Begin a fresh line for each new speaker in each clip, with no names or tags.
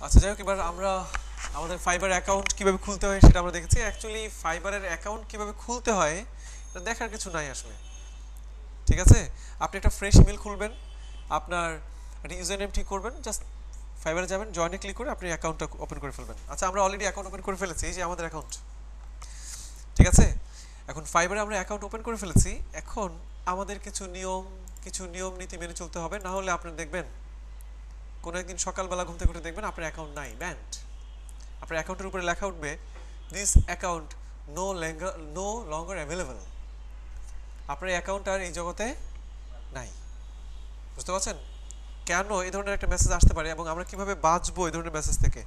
আচ্ছা যাই হোক, এবার আমরা আমাদের ফাইবার অ্যাকাউন্ট কিভাবে খুলতে হয় সেটা আমরা দেখেছি। অ্যাকচুয়ালি ফাইবারের অ্যাকাউন্ট কিভাবে খুলতে হয় এটা দেখার কিছু নাই আসলে, ঠিক আছে? আপনি একটা ফ্রেশ ইমেল খুলবেন, আপনার একটা ইউজার নেম ঠিক করবেন, জাস্ট ফাইবারে যাবেন, জয়েনে ক্লিক করে আপনি অ্যাকাউন্টটা ওপেন করে ফেলবেন। আচ্ছা আমরা অলরেডি অ্যাকাউন্ট ওপেন করে ফেলেছি, এই যে আমাদের অ্যাকাউন্ট, ঠিক আছে? এখন ফাইবারে আমরা অ্যাকাউন্ট ওপেন করে ফেলেছি। এখন আমাদের কিছু নিয়ম নীতি মেনে চলতে হবে, না হলে আপনি দেখবেন কোনো একদিন সকালবেলা ঘুম থেকে উঠে দেখবেন আপনার অ্যাকাউন্ট নাই, ব্যান্ড। আপনার অ্যাকাউন্টের উপরে লেখা উঠবে this account no longer available. আপনার অ্যাকাউন্ট আর এই জগতে নাই। বুঝতে পারছেন কেন এই ধরনের একটা মেসেজ আসতে পারে এবং আমরা কিভাবে বাঁচবো এই ধরনের মেসেজ থেকে?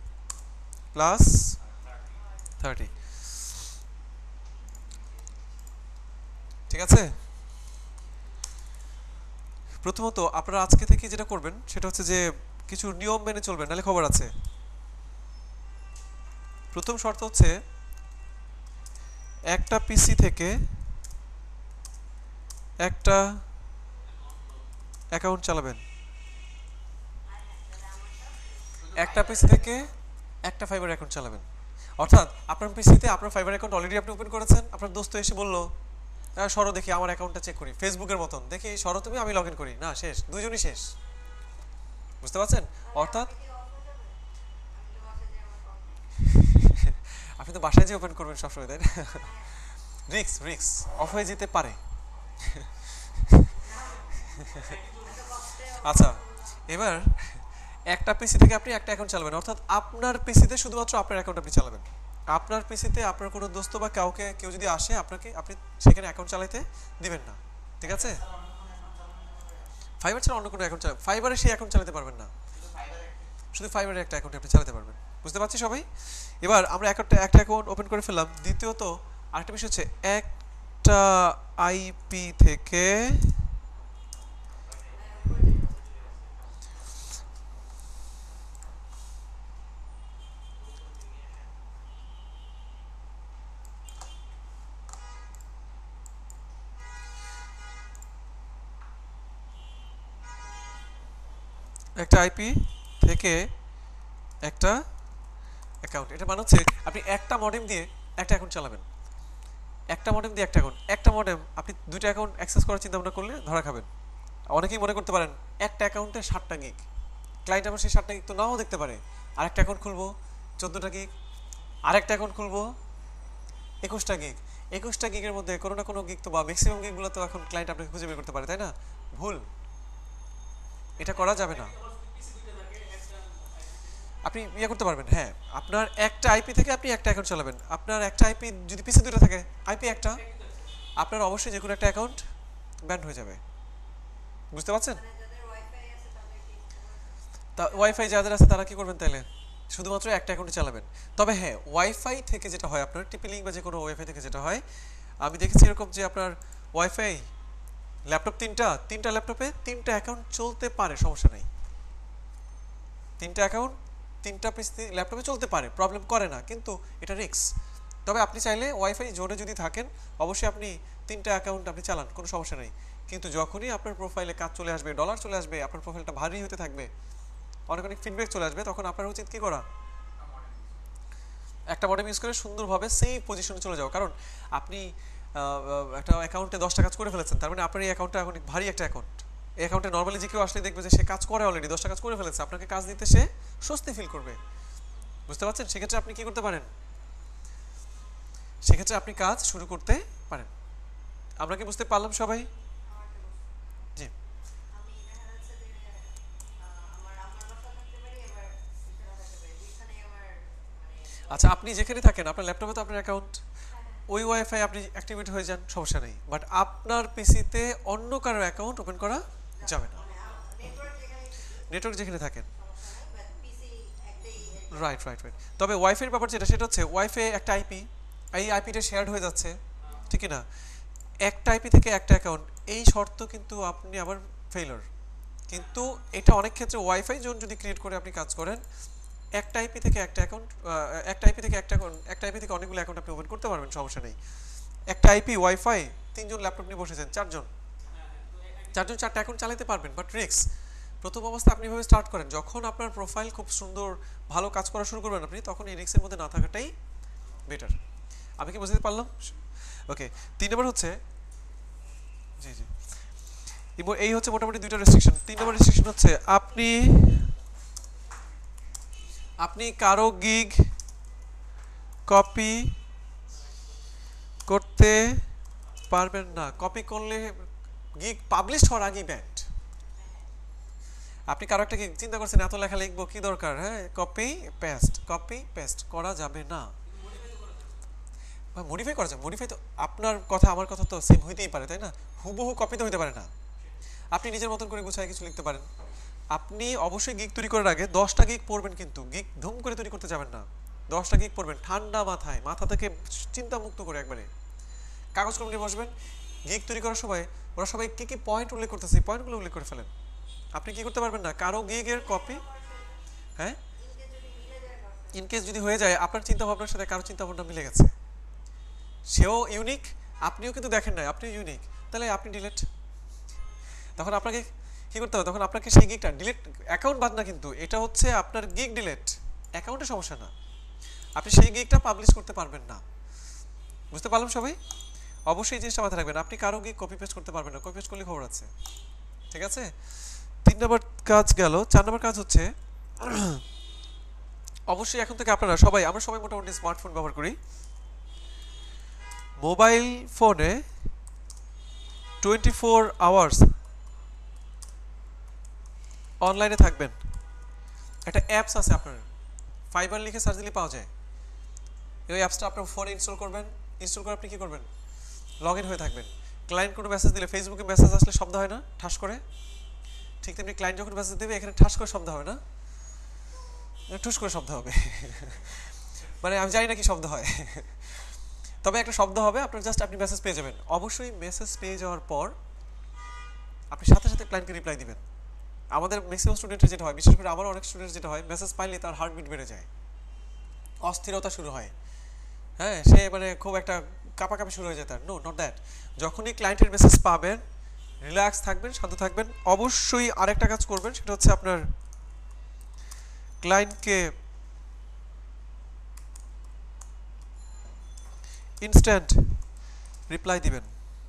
+30, ঠিক আছে? প্রথমত আপনারা আজকে থেকে যেটা করবেন সেটা হচ্ছে যে কিছু নিয়ম মেনে চলবেন, নাহলে খবর আছে। প্রথম শর্ত হচ্ছে একটা পিসি থেকে একটা অ্যাকাউন্ট চালাবেন। একটা পিসি থেকে একটা ফাইবার অ্যাকাউন্ট চালাবেন। অর্থাৎ আপনার পিসিতে আপনার ফাইবার অ্যাকাউন্ট অলরেডি আপনি ওপেন করেছেন, আপনার দোস্ত এসে বললো সরো দেখি আমার অ্যাকাউন্টটা চেক করি, ফেসবুকের মতন দেখি সরো তুমি, আমি লগ ইন করি, না শেষ, দুইজনই শেষ। বুঝতে পারছেন? অর্থাৎ আপনি তো বাসায় যে ওপেন করবেন সবসময়, তাই না? রিক্স অফ হয়ে যেতে পারে। আচ্ছা এবার একটা পিসি থেকে আপনি একটা অ্যাকাউন্ট চালাবেন, অর্থাৎ আপনার পিসিতে শুধুমাত্র আপনার অ্যাকাউন্ট আপনি চালাবেন। আপনার পিসিতে আপনার কোনো দোস্ত বা কেউ যদি আসে আপনি সেখানে অ্যাকাউন্ট চালাতে দিবেন না, ঠিক আছে? ফাইবার ছাড়া অন্য কোনো অ্যাকাউন্ট ফাইবারে সেই অ্যাকাউন্ট চালাতে পারবেন না, শুধু ফাইবারের একটা অ্যাকাউন্ট আপনি চালাতে পারবেন। বুঝতে পারছি সবাই? এবার আমরা একটা অ্যাকাউন্ট ওপেন করে ফেললাম। দ্বিতীয়ত আরেকটা বিষয় হচ্ছে একটা আইপি থেকে একটা অ্যাকাউন্ট, এটা মানে হচ্ছে আপনি একটা মডেম দিয়ে একটা অ্যাকাউন্ট চালাবেন। একটা মডেম দিয়ে একটা অ্যাকাউন্ট, একটা মডেম আপনি দুইটা অ্যাকাউন্ট অ্যাক্সেস করার চিন্তা ভাবনা করলে ধরা খাবেন। অনেকেই মনে করতে পারেন একটা অ্যাকাউন্টে 60টা গিগ, ক্লায়েন্ট আমার সেই 60টা গিগ তো নাও দেখতে পারে। আরেকটা অ্যাকাউন্ট খুলবো 14টা গিগ, আরেকটা অ্যাকাউন্ট খুলবো 21টা গিগ। 21টা গিগের মধ্যে কোনো না কোনো গিগ তো বা ম্যাক্সিমাম গিগগুলো তো এখন ক্লায়েন্ট আপনাকে খুঁজে বের করতে পারে, তাই না? ভুল, এটা করা যাবে না। আপনি ইয়ে করতে পারবেন, হ্যাঁ, আপনার একটা আইপি থেকে আপনি একটা অ্যাকাউন্ট চালাবেন। আপনার একটা আইপি যদি পিসি দুটো থাকে, আইপি একটা, আপনার অবশ্যই যে কোনো একটা অ্যাকাউন্ট ব্যান্ড হয়ে যাবে। বুঝতে পারছেন? তা ওয়াইফাই যাদের আছে তারা কি করবেন তাহলে? শুধুমাত্র একটা অ্যাকাউন্টে চালাবেন। তবে হ্যাঁ, ওয়াইফাই থেকে যেটা হয় আপনার টিপি লিঙ্ক বা যে কোনো ওয়াইফাই থেকে যেটা হয়, আমি দেখেছি এরকম যে আপনার ওয়াইফাই ল্যাপটপ তিনটা ল্যাপটপে তিনটা অ্যাকাউন্ট চলতে পারে, সমস্যা নেই। তিনটা অ্যাকাউন্ট তিনটা পিসি ল্যাপটপে চলতে পারে, প্রবলেম করে না, কিন্তু এটা রিস্ক। তবে আপনি চাইলে ওয়াইফাই জোনে যদি থাকেন অবশ্যই আপনি তিনটা অ্যাকাউন্ট আপনি চালান, কোনো সমস্যা নেই। কিন্তু যখনই আপনার প্রোফাইলে কাজ চলে আসবে, ডলার চলে আসবে, আপনার প্রোফাইলটা ভারী হতে থাকবে, অনেক ফিডব্যাক চলে আসবে, তখন আপনার উচিত কি করা? একটা মডেম ইউজ করে সুন্দরভাবে সেই পজিশনে চলে যাও। কারণ আপনি একটা অ্যাকাউন্টে 10টা কাজ করে ফেলেছেন, তার মানে আপনার এই অ্যাকাউন্টটা এখন ভারী একটা অ্যাকাউন্ট। এই অ্যাকাউন্টে নর্মালি যে কেউ আসলে দেখবে যে সে কাজ করে, অলরেডি 10টা কাজ করে ফেলেছে, আপনাকে কাজ দিতে সে স্বস্তি ফিল করবে। বুঝতে পারছেন? সেক্ষেত্রে আপনি কি করতে পারেন? সেক্ষেত্রে আপনি কাজ শুরু করতে পারেন। আমরা কি বুঝতে পারলাম সবাই? জি। আচ্ছা আপনি যেখানে থাকেন আপনার ল্যাপটপে তো আপনার অ্যাকাউন্ট, ওই ওয়াইফাই আপনি অ্যাক্টিভেট হয়ে যান, সমস্যা নেই। বাট আপনার পিসিতে অন্য কারো অ্যাকাউন্ট ওপেন করা যাবে না, নেটওয়ার্ক যেখানে থাকেন। রাইট। তবে ওয়াইফাইয়ের ব্যাপার যেটা সেটা হচ্ছে ওয়াইফাই একটা আইপি, এই আইপিটা শেয়ার্ড হয়ে যাচ্ছে, ঠিক না? একটা আইপি থেকে একটা অ্যাকাউন্ট, এই শর্ত কিন্তু আপনি আবার ফেইলর। কিন্তু এটা অনেক ক্ষেত্রে ওয়াইফাই জোন যদি ক্রিয়েট করে আপনি কাজ করেন, একটা আইপি থেকে একটা অ্যাকাউন্ট, একটা আইপি থেকে একটা আইপি থেকে অনেকগুলো অ্যাকাউন্ট আপনি ওপেন করতে পারবেন, সমস্যা নেই। একটা আইপি ওয়াইফাই, তিনজন ল্যাপটপ নিয়ে বসেছেন, চারজন চারটা অ্যাকাউন্ট চালাতে পারবেন, বাট রিস্ক। প্রথম অবস্থায় আপনি এভাবে স্টার্ট করেন, যখন আপনার প্রোফাইল খুব সুন্দর ভালো কাজ করা শুরু করবেন আপনি, তখন এই রিস্কের মধ্যে না থাকাটাই বেটার। আমি কি বুঝতে পারলাম? ওকে, 3 নম্বর হচ্ছে, জি জি, এই হচ্ছে মোটামুটি 2টা রেস্ট্রিকশন। 3 নম্বর রেস্ট্রিকশন হচ্ছে আপনি কারো গিগ কপি করতে পারবেন না। কপি করলে গিগ পাবলিশ হওয়ার আগেই ব্যান্ড। আপনি কারো একটা গিগ চিন্তা করছেন এত লেখা লিখবো কি দরকার, হ্যাঁ, কপি পেস্ট করা যাবে না। মডিফাই করা যায়, মডিফাই তো আপনার কথা আমার কথা তো সেম হইতেই পারে, তাই না? হুবহু কপি তো হইতে পারে না। আপনি নিজের মতন করে গুছায় কিছু লিখতে পারেন। আপনি অবশ্যই গিগ তৈরি করার আগে 10টা গিগ পড়বেন, কিন্তু গিগ ধুম করে তৈরি করতে যাবেন না। 10টা গিগ পড়বেন ঠান্ডা মাথায়, মাথা থেকে চিন্তা মুক্ত করে একবারে কাগজ কলম নিয়ে বসবেন। গিগ তৈরি করার সময় ওরা সবাই কি কি পয়েন্ট উল্লেখ করতেছে, পয়েন্টগুলো উল্লেখ করে ফেলেন। আপনি কি করতে পারবেন না কারো গিগের কপি, হ্যাঁ, ইনকেস যদি হয়ে যায় আপনার চিন্তা ভাবনার সাথে কারো চিন্তা ভাবনা মিলে গেছে, সেও ইউনিক, আপনিও কিন্তু দেখেন নাই, আপনিও ইউনিক, তাহলে আপনি ডিলেট। তখন আপনাকে কি করতে হবে, তখন আপনাকে সেই গিগটা ডিলিট, অ্যাকাউন্ট বাদ না, কিন্তু এটা হচ্ছে আপনার গিগ ডিলিট, অ্যাকাউন্টের সমস্যা না, আপনি সেই গিগটা পাবলিশ করতে পারবেন না। বুঝতে পারলাম সবাই? অবশ্যই এই জিনিসটা মাথায় রাখবেন, আপনি কারো গিগ কপি পেস্ট করতে পারবেন না, কপি পেস্ট করলে খবর আছে। ঠিক আছে, 3 নম্বর কাজ গেল। 4 নম্বর কাজ হচ্ছে অবশ্যই এখন থেকে আপনারা সবাই, আমরা সবাই মোটামুটি স্মার্টফোন ব্যবহার করি, মোবাইল ফোনে 24 আওয়ার্স অনলাইনে থাকবেন। একটা অ্যাপস আছে আপনার, ফাইবার লিখে সার্চ দিলে পাওয়া যায়। এই অ্যাপসটা আপনার ফোনে ইনস্টল করবেন, ইনস্টল করে আপনি কী করবেন, লগ ইন হয়ে থাকবেন। ক্লায়েন্ট কোনো মেসেজ দিলে, ফেসবুকে মেসেজ আসলে শব্দ হয় না ঠাস করে, ঠিক তেমনি ক্লায়েন্ট যখন মেসেজ দেবে এখানে ঠাস করে শব্দ হবে না, ঠুস করে শব্দ হবে মানে আমি জানি না কি শব্দ হয় তবে একটা শব্দ হবে, আপনার জাস্ট আপনি মেসেজ পেয়ে যাবেন। অবশ্যই মেসেজ পেয়ে যাওয়ার পর আপনি সাথে সাথে ক্লায়েন্টকে রিপ্লাই দিবেন। আমাদের ম্যাক্সিমাম স্টুডেন্টের যেটা হয়, বিশেষ করে আমার অনেক স্টুডেন্ট যেটা হয়, মেসেজ পাইলে তার হার্টবিট বেড়ে যায়, অস্থিরতা শুরু হয়, হ্যাঁ, সে মানে খুব একটা কাঁপাকাঁপি শুরু হয়ে যায় তার। No, not that. যখনই ক্লায়েন্টের মেসেজ পাবেন রিল্যাক্স থাকবেন, শান্ত থাকবেন। অবশ্যই আরেকটা কাজ করবেন, সেটা হচ্ছে আপনার ক্লায়েন্টকে ইনস্ট্যান্ট রিপ্লাই দিবেন।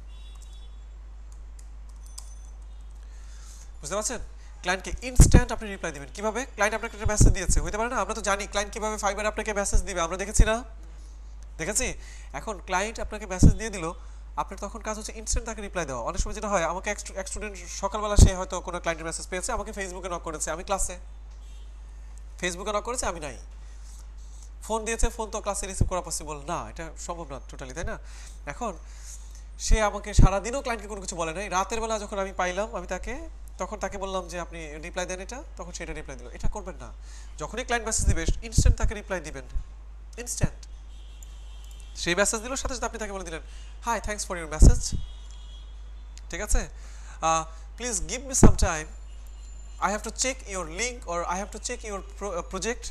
বুঝতে পারছেন? ক্লায়েন্টকে ইনস্ট্যান্ট আপনি রিপ্লাই দিবেন। কিভাবে? ক্লায়েন্ট আপনাকে একটা মেসেজ দিয়েছে, হতে পারে না, আমরা তো জানি ক্লায়েন্ট কিভাবে ফাইবার আপনাকে মেসেজ দিবে, আমরা দেখেছি না, দেখেছি। এখন ক্লায়েন্ট আপনাকে মেসেজ দিয়ে দিল, আপনার তখন কাজ হচ্ছে ইনস্ট্যান্ট তাকে রিপ্লাই দেওয়া। অনেক সময় যেটা হয়, আমাকে এক স্টুডেন্ট সকালবেলা সে হয়তো কোনো ক্লায়েন্টের মেসেজ পেয়েছে, আমাকে ফেসবুকে নক করেছে, আমি ক্লাসে, ফেসবুকে নক করেছে, আমি নাই, ফোন দিয়েছে, ফোন তো ক্লাসে রিসিভ করা পসিবল না, এটা সম্ভব না টোটালি, তাই না? এখন সে আমাকে সারাদিনও ক্লায়েন্টকে কোনো কিছু বলে নাই, রাতের বেলা যখন আমি পাইলাম, আমি তখন তাকে বললাম যে আপনি রিপ্লাই দেন এটা, তখন সেটা রিপ্লাই দিল। এটা করবেন না। যখনই ক্লায়েন্ট মেসেজ দিবে ইনস্ট্যান্ট তাকে রিপ্লাই দিবেন, ইনস্ট্যান্ট। সেই মেসেজ দিল, সাথে সাথে আপনি তাকে বলে দিলেন, hi, thanks for your message, ঠিক আছে, please give me some time, I have to check your link or I have to check your project,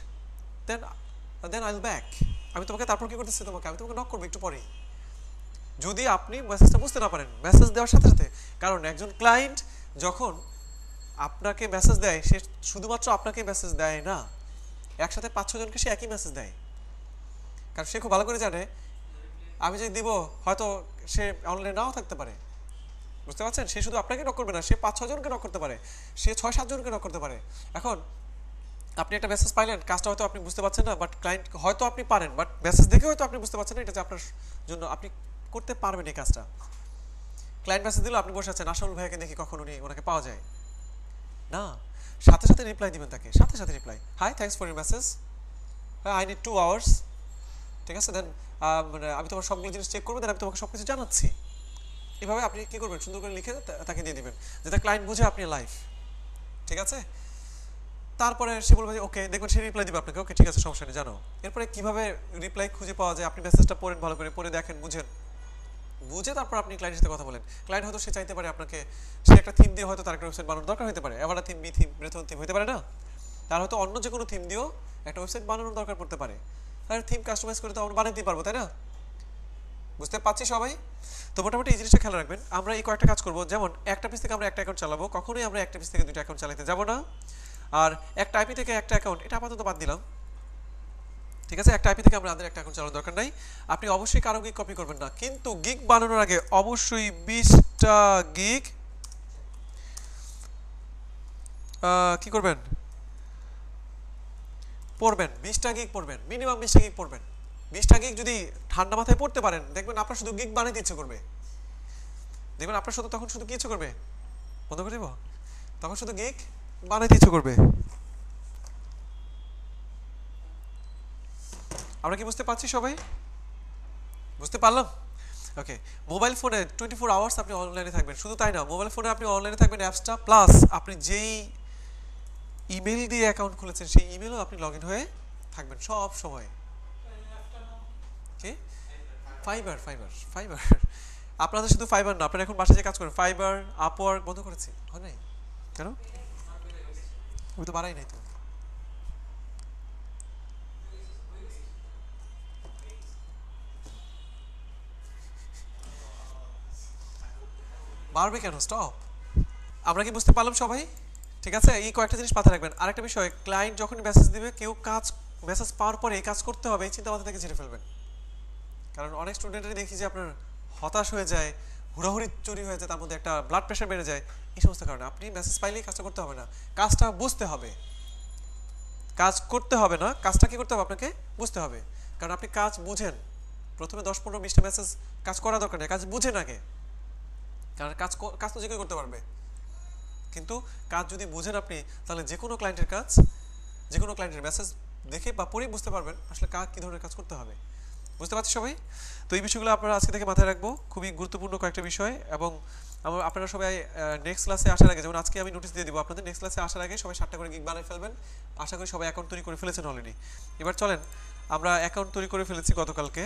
then I will back. আমি তোমাকে তারপর কি করতেছি, আমি তোমাকে নক করবো একটু পরেই, যদি আপনি মেসেজটা বুঝতে না পারেন মেসেজ দেওয়ার সাথে সাথে। কারণ একজন ক্লায়েন্ট যখন আপনাকে মেসেজ দেয়, সে শুধুমাত্র আপনাকে মেসেজ দেয় না, একসাথে 5-6 জনকে সে একই মেসেজ দেয়। কারণ সে খুব ভালো করে জানে আমি যদি দিব হয়তো সে অনলাইনে নাও থাকতে পারে। বুঝতে পারছেন? সে শুধু আপনাকে নক করবে না, সে 5-6 জনকে নক করতে পারে, সে 6-7 জনকে নক করতে পারে। এখন আপনি একটা মেসেজ পাইলেন, কাজটা হয়তো আপনি বুঝতে পারছেন না, বাট ক্লায়েন্ট হয়তো আপনি পারেন, বাট মেসেজ দেখে হয়তো আপনি বুঝতে পারছেন না এটা যে আপনার জন্য আপনি করতে পারবেন এই কাজটা। ক্লায়েন্ট মেসেজ দিল, আপনি বসে আছেন, আশাউল ভাইকে দেখি কখন ওনাকে পাওয়া যায় না, সাথে সাথে রিপ্লাই দিবেন তাকে, সাথে সাথে reply, hi, thanks for your message, I need 2 hours, ঠিক আছে, দেন আমি তোমার সবগুলো জিনিস চেক করবো, দেন আমি তোমাকে সব কিছু জানাচ্ছি। এভাবে আপনি কী করবেন, সুন্দর করে লিখে তাকে দিয়ে দিবেন, যাতে ক্লায়েন্ট বুঝে আপনি লাইভ, ঠিক আছে। তারপরে সে বলবে যে ওকে, দেখবেন সে রিপ্লাই দিবে আপনাকে, ওকে ঠিক আছে, সমস্যা নেই, জানো। এরপরে কীভাবে রিপ্লাই খুঁজে পাওয়া যায়, আপনি মেসেজটা পড়েন, ভালো করে পড়ে দেখেন, বুঝে তারপর আপনি ক্লায়েন্টের সাথে কথা বলেন। ক্লায়েন্ট হয়তো সে চাইতে পারে আপনাকে, সে একটা থিম দিয়ে হয়তো তার একটা ওয়েবসাইট বানানোর দরকার হতে পারে, এভারা থিম, বি থিম, ব্রেথন থিম হতে পারে না, তার হয়তো অন্য যে কোনো থিম দিয়েও একটা ওয়েবসাইট বানানোর দরকার পড়তে পারে। তার থিম কাস্টমাইজ করে তো আমরা বানাতেই পারবো, তাই না? বুঝতে পারছি সবাই? তো মোটামুটি এই জিনিসটা খেয়াল রাখবেন। আমরা এই কয়েকটা কাজ করব, যেমন একটা পিস থেকে আমরা একটা অ্যাকাউন্ট চালাবো, কখনোই আমরা একটা পিস থেকে দুটো অ্যাকাউন্ট চালাতে যাব না। আর একটা আইপি থেকে একটা অ্যাকাউন্ট, এটা আপাতত বাদ দিলাম, ঠিক আছে? একটা আইপি থেকে আমরা একটা অ্যাকাউন্ট চালানোর দরকার নাই। আপনি অবশ্যই কারো গিগ কপি করবেন না, কিন্তু গিগ বানানোর আগে অবশ্যই 20টা গিগ কি করবেন, পড়বেন। 20টা গিগ পড়বেন, মিনিমাম 20টা গিগ পড়বেন। 20টা গিগ যদি ঠান্ডা মাথায় পড়তে পারেন, দেখবেন আপনার শুধু গিগ বানাইতে ইচ্ছে করবে। দেখবেন আপনার শুধু তখন শুধু কি ইচ্ছে করবে, বন্ধ করে দেব, তখন শুধু গিগ বানাইতে ইচ্ছে করবে। আমরা কি বুঝতে পারছি সবাই? বুঝতে পারলাম? ওকে। মোবাইল ফোনে 24 আওয়ার্স আপনি অনলাইনে থাকবেন। শুধু তাই না, মোবাইল ফোনে আপনি অনলাইনে থাকবেন অ্যাপসটা, প্লাস আপনি যেই ইমেল দিয়ে অ্যাকাউন্ট খুলেছেন সেই ইমেলও আপনি লগ ইন হয়ে থাকবেন সব সময়। কি? Fiverr, Fiverr, Fiverr. আপনাদের শুধু ফাইবার না, আপনারা এখন বাসায় যে কাজ করেন, ফাইবার, আপওয়ার্ক বন্ধ করেছি, হয় নাই কেন? আমি তো বাড়াই নাই তো। বাড়বে কেন? স্টপ। আমরা কি বুঝতে পারলাম সবাই? ঠিক আছে, এই কয়েকটা জিনিস মাথায় রাখবেন। আরেকটা বিষয়, ক্লায়েন্ট যখন মেসেজ দিবে, কেউ মেসেজ পাওয়ার পরে এই কাজ করতে হবে এই চিন্তা মাথা থেকে ঝেড়ে ফেলবেন। কারণ অনেক স্টুডেন্টরা দেখি যে আপনার হতাশ হয়ে যায়, হুড়াহুড়ি চুরি হয়ে যায়, তার মধ্যে একটা ব্লাড প্রেশার বেড়ে যায়, এই সমস্ত কারণে। আপনি মেসেজ পাইলেই কাজটা করতে হবে না, কাজটা বুঝতে হবে। কাজ করতে হবে না, কাজটা কি করতে হবে আপনাকে বুঝতে হবে। কারণ আপনি কাজ বুঝেন, প্রথমে 10-15-20টা মেসেজ কাজ করা দরকার নেই, কাজ বুঝেন আগে। কারণ কাজ তো যে কেউ করতে পারবে, কিন্তু কাজ যদি বুঝেন আপনি, তাহলে যে কোনো ক্লায়েন্টের কাজ, যে কোনো ক্লায়েন্টের মেসেজ দেখে বা পড়েই বুঝতে পারবেন আসলে কী ধরনের কাজ করতে হবে। বুঝতে পারছি সবাই? তো এই বিষয়গুলো আপনারা আজকে থেকে মাথায় রাখবো, খুবই গুরুত্বপূর্ণ কয়েকটা বিষয়। এবং আপনারা সবাই নেক্সট ক্লাসে আসার আগে, যেমন আজকে আমি নোটিস দিয়ে দিব আপনাদের, নেক্সট ক্লাসে আসার আগে সবাই 7টা করে গিগ বানিয়ে ফেলবেন। আশা করি সবাই অ্যাকাউন্ট তৈরি করে ফেলেছেন অলরেডি। এবার চলেন, আমরা অ্যাকাউন্ট তৈরি করে ফেলেছি গতকালকে।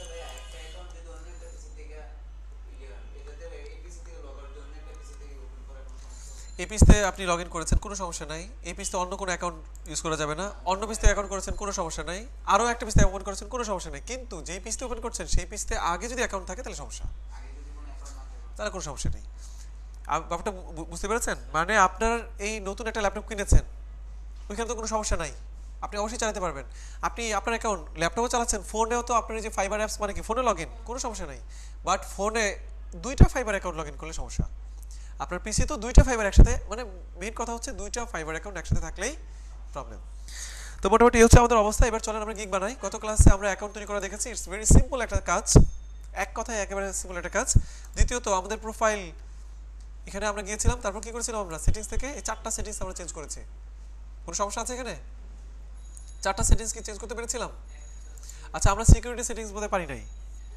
এই পিসতে আপনি লগ ইন করেছেন, কোনো সমস্যা নাই। এই পিসতে অন্য কোনো অ্যাকাউন্ট ইউজ করা যাবে না। অন্য পিসতে অ্যাকাউন্ট করেছেন, কোনো সমস্যা নাই। আরও একটা পিসতে ওপেন করেছেন, কোনো সমস্যা নেই। কিন্তু যেই পিসতে ওপেন করছেন সেই পিসতে আগে যদি অ্যাকাউন্ট থাকে তাহলে সমস্যা, তাহলে কোনো সমস্যা নেই। ব্যাপারটা বুঝতে পেরেছেন? মানে আপনার এই নতুন একটা ল্যাপটপ কিনেছেন, ওইখানে তো কোনো সমস্যা নাই, আপনি অবশ্যই চালাতে পারবেন। আপনি আপনার অ্যাকাউন্ট ল্যাপটপে চালাচ্ছেন, ফোনেও তো আপনার যে ফাইবার অ্যাপস, মানে কি ফোনে লগ ইন, কোনো সমস্যা নেই। বাট ফোনে 2টা ফাইবার অ্যাকাউন্ট লগ ইন করলে সমস্যা। আপনার পিসি তো 2টা ফাইবার একসাথে, মানে মেইন কথা হচ্ছে 2টা ফাইবার অ্যাকাউন্ট একসাথে থাকলেই প্রবলেম। তো মোটামুটি এই হচ্ছে আমাদের অবস্থা। এবার চলেন আমরা গিগ বানাই। গত ক্লাসে আমরা অ্যাকাউন্ট তৈরি করা দেখেছি, ইটস ভেরি সিম্পল একটা কাজ, এক কথায় একেবারে সিম্পল একটা কাজ। দ্বিতীয়ত আমাদের প্রোফাইল, এখানে আমরা গিয়েছিলাম, তারপর কি করেছিলাম আমরা সেটিংস থেকে এই 4টা সেটিংস আমরা চেঞ্জ করেছি। কোনো সমস্যা আছে এখানে? 4টা সেটিংস কি চেঞ্জ করতে পেরেছিলাম? আচ্ছা, আমরা সিকিউরিটি সেটিংস বলতে পারি নাই,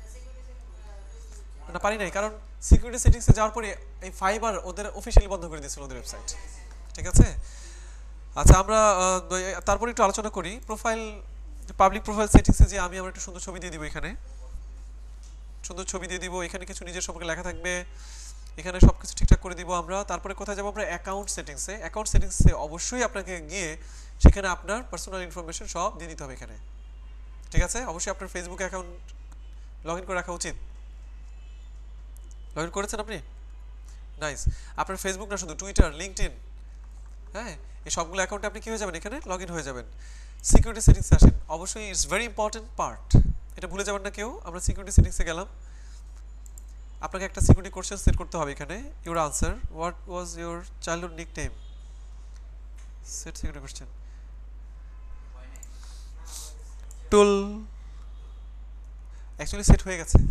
না পারি নাই, কারণ সিকিউরিটি সেটিংসে যাওয়ার পরে এই ফাইবার ওদের অফিশিয়ালি বন্ধ করে দিয়েছিল ওদের ওয়েবসাইট, ঠিক আছে? আচ্ছা, আমরা তারপর একটু আলোচনা করি প্রোফাইল, পাবলিক প্রোফাইল সেটিংসে যে আমি আমার একটা সুন্দর ছবি দিয়ে দিব, এখানে সুন্দর ছবি দিয়ে দিব, এখানে কিছু নিজের সম্পর্কে লেখা থাকবে, এখানে সব কিছু ঠিকঠাক করে দিব আমরা। তারপরে কোথায় যাবো আমরা? অ্যাকাউন্ট সেটিংসে। অ্যাকাউন্ট সেটিংসে অবশ্যই আপনাকে গিয়ে সেখানে আপনার পার্সোনাল ইনফরমেশন সব দিয়ে দিতে হবে এখানে, ঠিক আছে? অবশ্যই আপনার ফেসবুক অ্যাকাউন্ট লগ ইন করে রাখা উচিত। লগ ইন করেছেন আপনি? নাইস। আপনার ফেসবুক না, শুধু টুইটার, লিঙ্কডইন, হ্যাঁ, এই সবগুলো অ্যাকাউন্টে আপনি কী হয়ে যাবেন, এখানে লগ ইন হয়ে যাবেন। সিকিউরিটি সেটিংসে আসেন, অবশ্যই ইটস ভেরি ইম্পর্টেন্ট পার্ট, এটা ভুলে যাবেন না কেউ। আমরা সিকিউরিটি সেটিংসে গেলাম, আপনাকে একটা সিকিউরিটি কোশ্চেন সেট করতে হবে এখানে। Your answer, what was your childhood nickname, set security question. Tool, actually set হয়ে গেছে।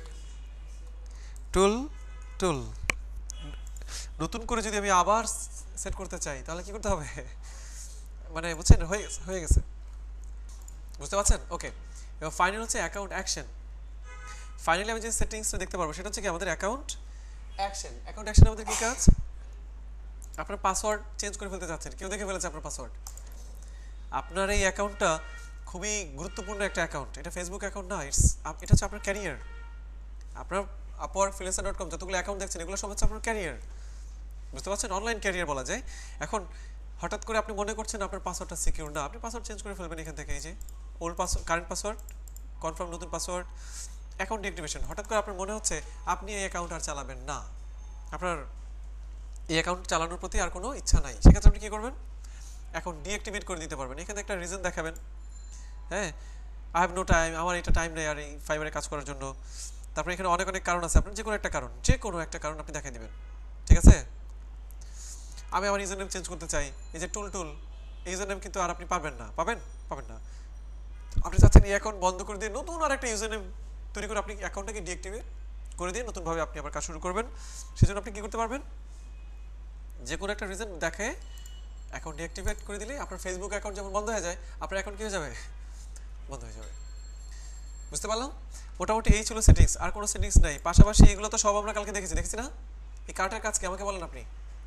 টুল, টুল, নতুন করে যদি আমি আবার সেট করতে চাই তাহলে কি করতে হবে, মানে বুঝছেন, হয়ে গেছে, বুঝতে পারছেন? ওকে। এবার ফাইনাল হচ্ছে অ্যাকাউন্ট অ্যাকশন। ফাইনালি আমি যে সেটিংসটা দেখতে পারবো সেটা হচ্ছে কি আমাদের অ্যাকাউন্ট অ্যাকশন। অ্যাকাউন্ট অ্যাকশন আমাদের কি কাজ? আপনার পাসওয়ার্ড চেঞ্জ করে ফেলতে চাচ্ছেন, কেউ দেখে ফেলেছে আপনার পাসওয়ার্ড। আপনার এই অ্যাকাউন্টটা খুবই গুরুত্বপূর্ণ একটা অ্যাকাউন্ট, এটা ফেসবুক অ্যাকাউন্ট না, এটা হচ্ছে আপনার ক্যারিয়ার। আপনার আপওয়ার্ক, freelancer.com যতগুলো অ্যাকাউন্ট দেখছেন এগুলো সব হচ্ছে আপনার ক্যারিয়ার, বুঝতে পারছেন? অনলাইন ক্যারিয়ার বলা যায়। এখন হঠাৎ করে আপনি মনে করছেন আপনার পাসওয়ার্ডটা সিকিউর না, আপনি পাসওয়ার্ড চেঞ্জ করে ফেলবেন এখান থেকে। এই যে old password, current password, confirm নতুন পাসওয়ার্ড, অ্যাকাউন্ট ডিঅ্যাক্টিভেশন, হঠাৎ করে আপনার মনে হচ্ছে আপনি এই অ্যাকাউন্ট আর চালাবেন না, আপনার এই অ্যাকাউন্ট চালানোর প্রতি আর কোনো ইচ্ছা নাই, সেক্ষেত্রে আপনি কী করবেন, অ্যাকাউন্ট ডিঅ্যাক্টিভেট করে দিতে পারবেন। এখানে একটা রিজন দেখাবেন, হ্যাঁ আই হ্যাভ নো টাইম, আমার এটা টাইম নেই আর এই ফাইবারে কাজ করার জন্য। তারপরে এখানে অনেক অনেক কারণ আছে, আপনার যে কোনো একটা কারণ আপনি দেখিয়ে দিবেন, ঠিক আছে। আমি আমার ইউজার নেম চেঞ্জ করতে চাই, এই যে টুল এই ইউজার নেম কিন্তু আর আপনি পাবেন না, পাবেন না। আপনি চাচ্ছেন এই অ্যাকাউন্ট বন্ধ করে দিয়ে নতুন আর একটা ইউজার নেম তৈরি করে আপনি অ্যাকাউন্টটাকে ডিঅ্যাক্টিভেট করে দিয়ে নতুনভাবে আপনি আবার কাজ শুরু করবেন। সেজন্য আপনি কী করতে পারবেন, যে কোনো একটা রিজন দেখে অ্যাকাউন্ট ডিঅ্যাক্টিভেট করে দিলে আপনার ফেসবুক অ্যাকাউন্ট যেমন বন্ধ হয়ে যায়, আপনার অ্যাকাউন্ট কী হয়ে যাবে, বন্ধ হয়ে যাবে। বুঝতে পারলাম? মোটামুটি এই ছিল সেটিংস, আর কোনো সেটিংস নাই। পাশাপাশি এগুলো তো সব আমরা কালকে দেখেছি না? এই কার্টের কাজ কি আমাকে বলেন, আপনি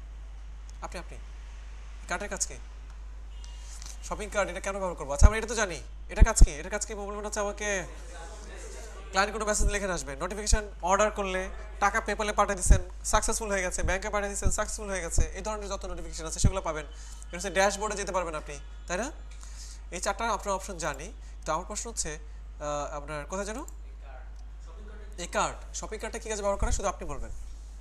কার্টের কাজ কি, শপিং কার্ট, এটা কেন ব্যবহার করবো? আচ্ছা আমরা এটা তো জানি, এটার কাজ কি বলবেন হচ্ছে আমাকে ক্লায়েন্ট কোনো মেসেজ লিখে আসবে, নোটিফিকেশন অর্ডার করলে টাকা পেপালে পাঠিয়ে দিচ্ছেন সাকসেসফুল হয়ে গেছে, ব্যাংকে পাঠিয়ে দিচ্ছেন সাকসেসফুল হয়ে গেছে, এই ধরনের যত নোটিফিকেশন আছে সেগুলো পাবেন। এটা হচ্ছে ড্যাশবোর্ডে যেতে পারবেন আপনি, তাই না? এই চারটা আপনার অপশন জানি। তো আমার প্রশ্ন হচ্ছে আপনার কোথায় যেন এই কার্ড, শপিং কার্ডটা কী কাজে ব্যবহার করে শুধু আপনি বলবেন।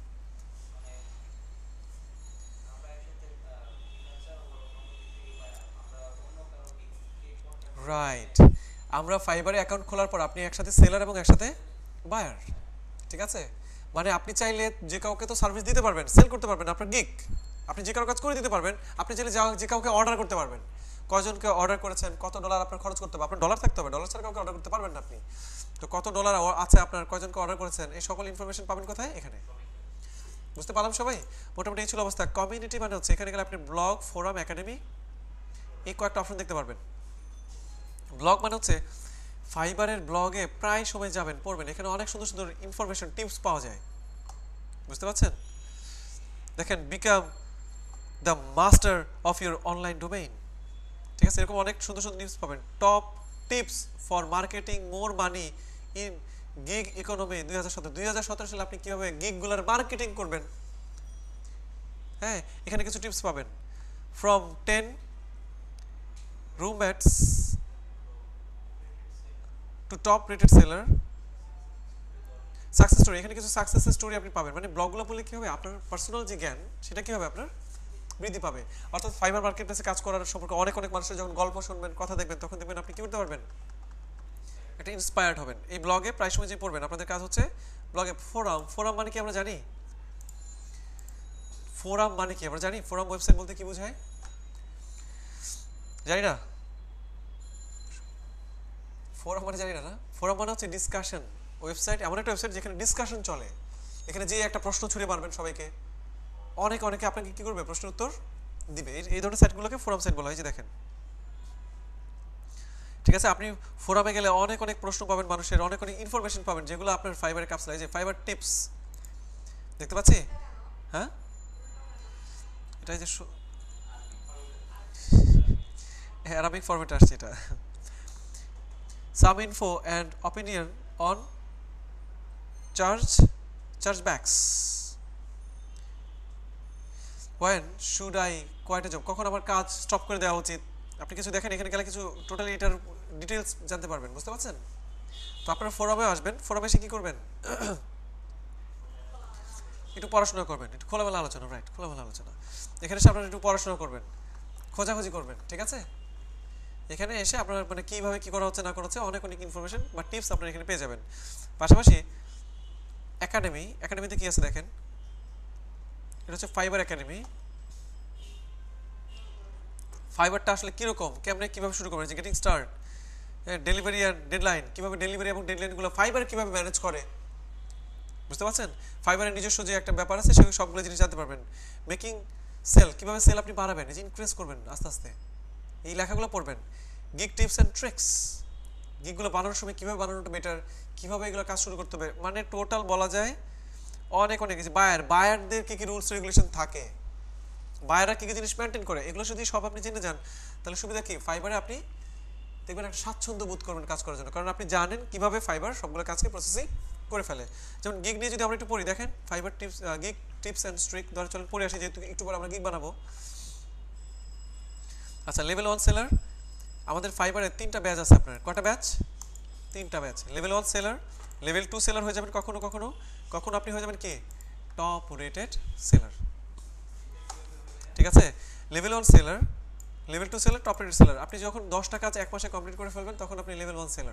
রাইট, আমরা ফাইবারে অ্যাকাউন্ট খোলার পর আপনি একসাথে সেলার এবং একসাথে বায়ার, ঠিক আছে। মানে আপনি চাইলে যে কাউকে তো সার্ভিস দিতে পারবেন, সেল করতে পারবেন, আপনার গিগ, আপনি যে কারো কাজ করে দিতে পারবেন। আপনি চাইলে যে কাউকে অর্ডার করতে পারবেন, কয়জনকে অর্ডার করেছেন, কত ডলার আপনার খরচ করতে হবে, আপনার ডলার থাকতে হবে, ডলার ছাড়া কাউকে অর্ডার করতে পারবেন না আপনি। তো কত ডলার আছে আপনার, কয়জনকে অর্ডার করেছেন, এই সকল ইনফরমেশন পাবেন কোথায়, এখানে। বুঝতে পারলাম সবাই? মোটামুটি এই ছিল অবস্থা। কমিউনিটি মানে হচ্ছে এখানে গেলে আপনি ব্লগ, ফোরাম, একাডেমি এই কয়েকটা অপশন দেখতে পারবেন। ব্লগ মানে হচ্ছে ফাইবারের ব্লগে প্রায় সময় যাবেন, পড়বেন, এখানে অনেক সুন্দর সুন্দর ইনফরমেশন টিপস পাওয়া যায়। বুঝতে পারছেন? দেখেন, become the master of your online domain, ঠিক আছে, এরকম অনেক সুন্দর সুন্দর টিপস পাবেন। Top tips for marketing more money in gig economy 2017 সালে আপনি কীভাবে গিগগুলোর মার্কেটিং করবেন, হ্যাঁ এখানে কিছু টিপস পাবেন। From 10 roommates to top rated seller success story, এখানে কিছু সাকসেস স্টোরি আপনি পাবেন। মানে ব্লগগুলো বললে কী হবে, আপনার পার্সোনাল যে জ্ঞান সেটা কী হবে, আপনার বৃদ্ধি পাবে। অর্থাৎ ফাইবার মার্কেট প্লেসে কাজ করার সম্পর্কে অনেক অনেক মানুষের যখন গল্প শুনবেন, কথা দেখবেন, তখন দেখবেন আপনি কী করতে পারবেন, একটা ইন্সপায়ার্ড হবেন। এই ব্লগে প্রায় সময় যে পড়বেন, আপনাদের কাজ হচ্ছে ব্লগে ফোরাম মানে কি আমরা জানি, ফোরাম ওয়েবসাইট বলতে কি বোঝায় জানি না, ফোরাম মানে জানি না। ফোরাম মানে হচ্ছে ডিসকাশন ওয়েবসাইট, এমন একটা ওয়েবসাইট যেখানে ডিসকাশন চলে, এখানে যে একটা প্রশ্ন ছুড়ে মারবেন সবাইকে, অনেকে আপনাকে কি করবে, প্রশ্নের উত্তর দিবে। এই ধরনের সাইটগুলোকে ফোরাম সাইট বলা হয়, যে দেখেন, ঠিক আছে। আপনি ফোরামে গেলে অনেক প্রশ্ন পাবেন মানুষের, অনেক ইনফরমেশন পাবেন, যেগুলো আপনার ফাইবারে কাজ লাগে। যে ফাইবার টিপস দেখতে পাচ্ছি, হ্যাঁ এটা যে অ্যারাবিক ফরম্যাটে আসছে এটা। Some info and opinion on chargebacks, when should I quit a job, কখন আমার কাজ স্টপ করে দেওয়া উচিত। আপনি কিছু দেখেন, এখানে গেলে কিছু টোটালি এটার ডিটেলস জানতে পারবেন। বুঝতে পারছেন? তো আপনারা ফোরামে আসবেন, ফোরামে এসে কী করবেন, একটু পড়াশোনা করবেন, একটু খোলামেলা আলোচনা, এখানে এসে আপনারা একটু পড়াশোনা করবেন, খোঁজাখুঁজি করবেন, ঠিক আছে। এখানে এসে আপনার মানে কীভাবে কী করা হচ্ছে না করা হচ্ছে অনেক ইনফরমেশন বা টিপস আপনারা এখানে পেয়ে যাবেন। পাশাপাশি একাডেমিতে কী আছে দেখেন, এটা হচ্ছে ফাইবার একাডেমি। ফাইবারটা আসলে কীরকম, কীভাবে শুরু করবেন, যে গেটিং স্টার্ট, ডেলিভারি আর ডেডলাইন, কীভাবে ডেলিভারি এবং ডেডলাইনগুলো ফাইবার কীভাবে ম্যানেজ করে। বুঝতে পারছেন? ফাইবারের নিজস্ব যে একটা ব্যাপার আছে, সেগুলো সবগুলো জিনিস জানতে পারবেন। মেকিং সেল, কীভাবে সেল আপনি বাড়াবেন, এই যে ইনক্রিজ করবেন আস্তে আস্তে, এই লেখাগুলো পড়বেন। গিগ টিপস অ্যান্ড ট্রিক্স, গিগগুলো বানানোর সময় কীভাবে বানানোটা বেটার, কীভাবে এগুলো কাজ শুরু করতে হবে, মানে টোটাল বলা যায় অনেক কিছু। বায়ারদের কী রুলস রেগুলেশন থাকে, বায়াররা কী জিনিস মেনটেন করে, এগুলো যদি সব আপনি জেনে যান, তাহলে সুবিধা কি, ফাইবারে আপনি দেখবেন একটা স্বাচ্ছন্দ্য বোধ করবেন কাজ করার জন্য, কারণ আপনি জানেন কীভাবে ফাইবার সবগুলো কাজকে প্রসেসিং করে ফেলে। যেমন গিগ নিয়ে যদি আমরা একটু পড়ি, দেখেন Fiverr tips, gig tips and trick, ধরে চলেন পড়ে আসি, যেহেতু একটু পরে আমরা গিগ বানাবো। আচ্ছা, লেভেল 1 সেলার, আমাদের ফাইবারে 3টা ব্যাচ আছে। আপনার কয়টা ব্যাচ? 3টা badge. Level 1 seller, level 2 seller হয়ে যাবেন কখনো কখনো, কখনো আপনি হয়ে যাবেন কি টপ রেটেড সেলার। ঠিক আছে, level 1 seller, level 2 seller, top rated seller. আপনি যখন 10টা কাজ এক মাসে কমপ্লিট করে ফেলবেন তখন আপনি লেভেল 1 সেলার।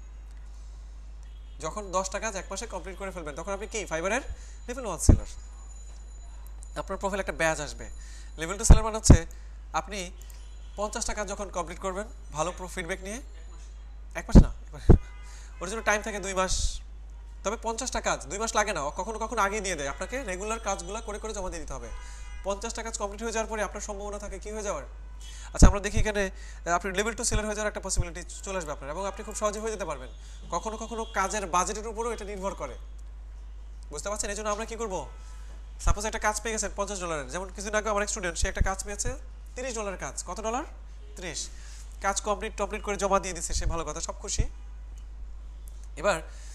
যখন 10টা কাজ এক মাসে কমপ্লিট করে ফেলবেন তখন আপনি কি ফাইবারের লেভেল 1 সেলার। আপনার প্রোফাইলে একটা ব্যাজ আসবে। লেভেল 2 সেলার মানে হচ্ছে আপনি 50টা কাজ যখন কমপ্লিট করবেন ভালো ফিডব্যাক নিয়ে, এক মাস না, ওর জন্য টাইম থাকে 2 মাস, তবে 50টা কাজ 2 মাস লাগে না, কখনো কখনো আগেই দিয়ে দেয়। আপনাকে রেগুলার কাজগুলো করে করে জমা দিয়ে দিতে হবে। 50টা কাজ কমপ্লিট হয়ে যাওয়ার পরে আপনার সম্ভাবনা থাকে কি হয়ে যাওয়ার। আচ্ছা আমরা দেখি এখানে আপনি লেভেল 2 সেলার হয়ে যাওয়ার একটা পসিবিলিটি চলে আসবে আপনার, এবং আপনি খুব সহজে হয়ে যেতে পারবেন। কখনো কখনো কাজের বাজেটের উপরও এটা নির্ভর করে, বুঝতে পারছেন? এই জন্য আমরা কি করব, সাপোজ একটা কাজ পেয়ে গেছেন $50, যেমন কিছুদিন আগে আমার এক স্টুডেন্ট, সে একটা কাজ পেয়েছে $30 কাজ। কত ডলার? 30। কাজ কমপ্লিট করে জমা দিয়ে দিচ্ছে, সে ভালো কথা, সব খুশি। এবার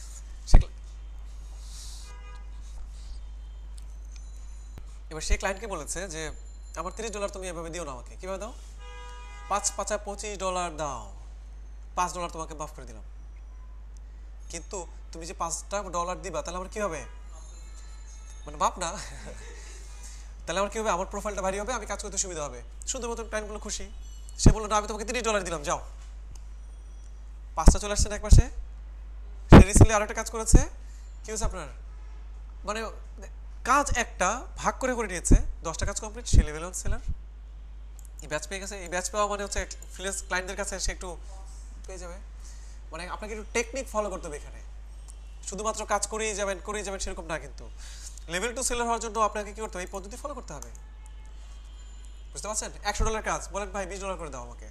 সে ক্লায়েন্টকে বলেছে যে আমার $30 তুমি এভাবে দিও না, আমাকে কিভাবে দাও, 5 × 5 = $25 দাও, $5 তোমাকে মাফ করে দিলাম, কিন্তু তুমি যে $5টা দিবা তাহলে আমার কি হবে, মানে বাপ না তাহলে আমার কি হবে, আমার প্রোফাইলটা ভারী হবে, আমি কাজ করতে সুবিধা হবে। শুধুমাত্র ক্লায়েন্টগুলো খুশি। সে বললো না আমি তোমাকে $30 দিলাম, যাও। 5টা চলে আসছে না এক মাসে। সে রিসেন্টলি আরেকটা কাজ করেছে, কি হয়েছে আপনার, মানে কাজ একটা ভাগ করে করে নিয়েছে, 10টা কাজ কমপ্লিট, সে লেভেল 1 সেলার। এই ব্যাচ পেয়ে গেছে। এই ব্যাচ পাওয়া মানে হচ্ছে ফ্রিল্যান্স ক্লায়েন্টদের কাছে সে একটু পেয়ে যাবে। মানে আপনাকে একটু টেকনিক ফলো করতে হবে এখানে, শুধুমাত্র কাজ করেই যাবেন সেরকম না। কিন্তু লেভেল 2 সেলার হওয়ার জন্য আপনাকে কি করতে হবে, এই পদ্ধতি ফলো করতে হবে, বুঝতে পারছেন? $100 কাজ, বলেন ভাই $20 করে দাও আমাকে,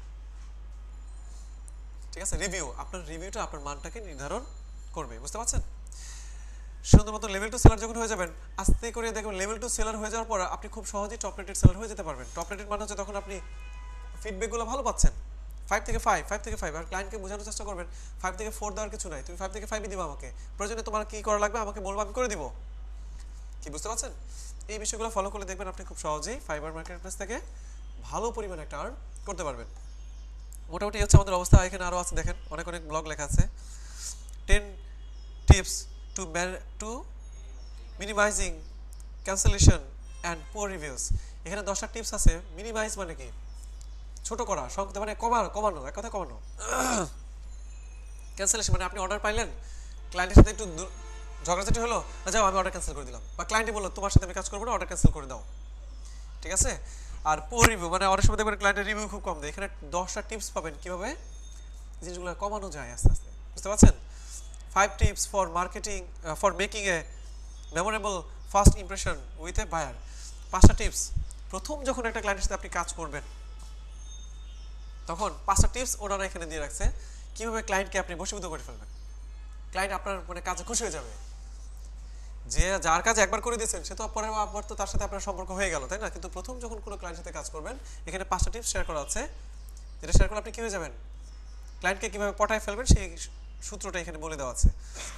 ঠিক আছে? রিভিউ, আপনার রিভিউটা আপনার মানটাকে নির্ধারণ করবে, বুঝতে পারছেন? শুধুমাত্র লেভেল 2 সেলার যখন হয়ে যাবেন, আস্তে করে দেখবেন লেভেল 2 সেলার হয়ে যাওয়ার পর আপনি খুব সহজেই টপ রেটেড সেলার হয়ে যেতে পারবেন। টপ রেটেড মানে হচ্ছে তখন আপনি ফিডব্যাকগুলো ভালো পাচ্ছেন, 5 থেকে 5, আর ক্লায়েন্টকে বোঝানোর চেষ্টা করবেন 5 থেকে 4 দেওয়ার কিছু নাই, তুমি 5 থেকে 5ই দিবা আমাকে, প্রয়োজনে তোমার কি করা লাগবে আমাকে বলবো, আমি করে দিব। কি বুঝতে পারছেন? এই বিষয়গুলো ফলো করলে দেখবেন আপনি খুব সহজেই ফাইবার মার্কেটপ্লেস থেকে ভালো পরিমাণে একটা আর্ন করতে পারবেন। মোটামুটি হচ্ছে আমাদের অবস্থা। এখানে আরও আছে, দেখেন অনেক ব্লগ লেখা আছে, 10 tips to minimizing cancellation and poor reviews. এখানে 10টা টিপস আছে। মিনিমাইজ মানে কি, ছোট করা, সংক্ষেপে মানে কমানো, এক কথা কমানো। ক্যান্সেলেশন মানে আপনি অর্ডার পাইলেন, ক্লায়েন্টের সাথে একটু ঝগড়াঝাটি হলো, যাও আমি অর্ডার ক্যান্সেল করে দিলাম, বা ক্লায়েন্টই বললো তোমার সাথে আমি কাজ করবো না, অর্ডার ক্যান্সেল করে দাও, ঠিক আছে? আর পুয়ার রিভিউ মানে অনেক সময় দেখবেন ক্লায়েন্টের রিভিউ খুব কম দেয়। এখানে 10টা টিপস পাবেন কিভাবে জিনিসগুলো কমানো যায় আস্তে আস্তে, বুঝতে পারছেন? 5 tips for marketing for making a memorable first impression with a buyer. 5টা টিপস, প্রথম যখন একটা ক্লায়েন্টের সাথে আপনি কাজ করবেন তখন 5টা টিপস ওনারা এখানে দিয়ে রাখছে, কিভাবে ক্লায়েন্টকে আপনি বশীভূত করে ফেলবেন। ক্লায়েন্ট আপনার মানে কাজে খুশি হয়ে যাবে। যে যার কাজ একবার করে দিয়েছেন সে তো পরের বার তো তার সাথে আপনার সম্পর্ক হয়ে গেল, তাই না? কিন্তু প্রথম যখন কোনো ক্লায়েন্টের সাথে কাজ করবেন, এখানে 5টা টিপস শেয়ার করা আছে, যেটা শেয়ার করলে আপনি কি হয়ে যাবেন, ক্লায়েন্টকে কিভাবে পটায় ফেলবেন সেই সূত্রটা এখানে বলে দেওয়া আছে।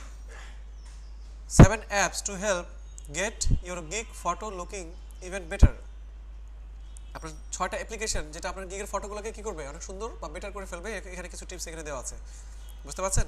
7 apps to help get your gig photo looking even better। আপনার 6টা অ্যাপ্লিকেশন যেটা আপনার গিগের ফটোগুলোকে কি করবে, অনেক সুন্দর বা বেটার করে ফেলবে। এখানে কিছু টিপস এখানে দেওয়া আছে, বুঝতে পারছেন?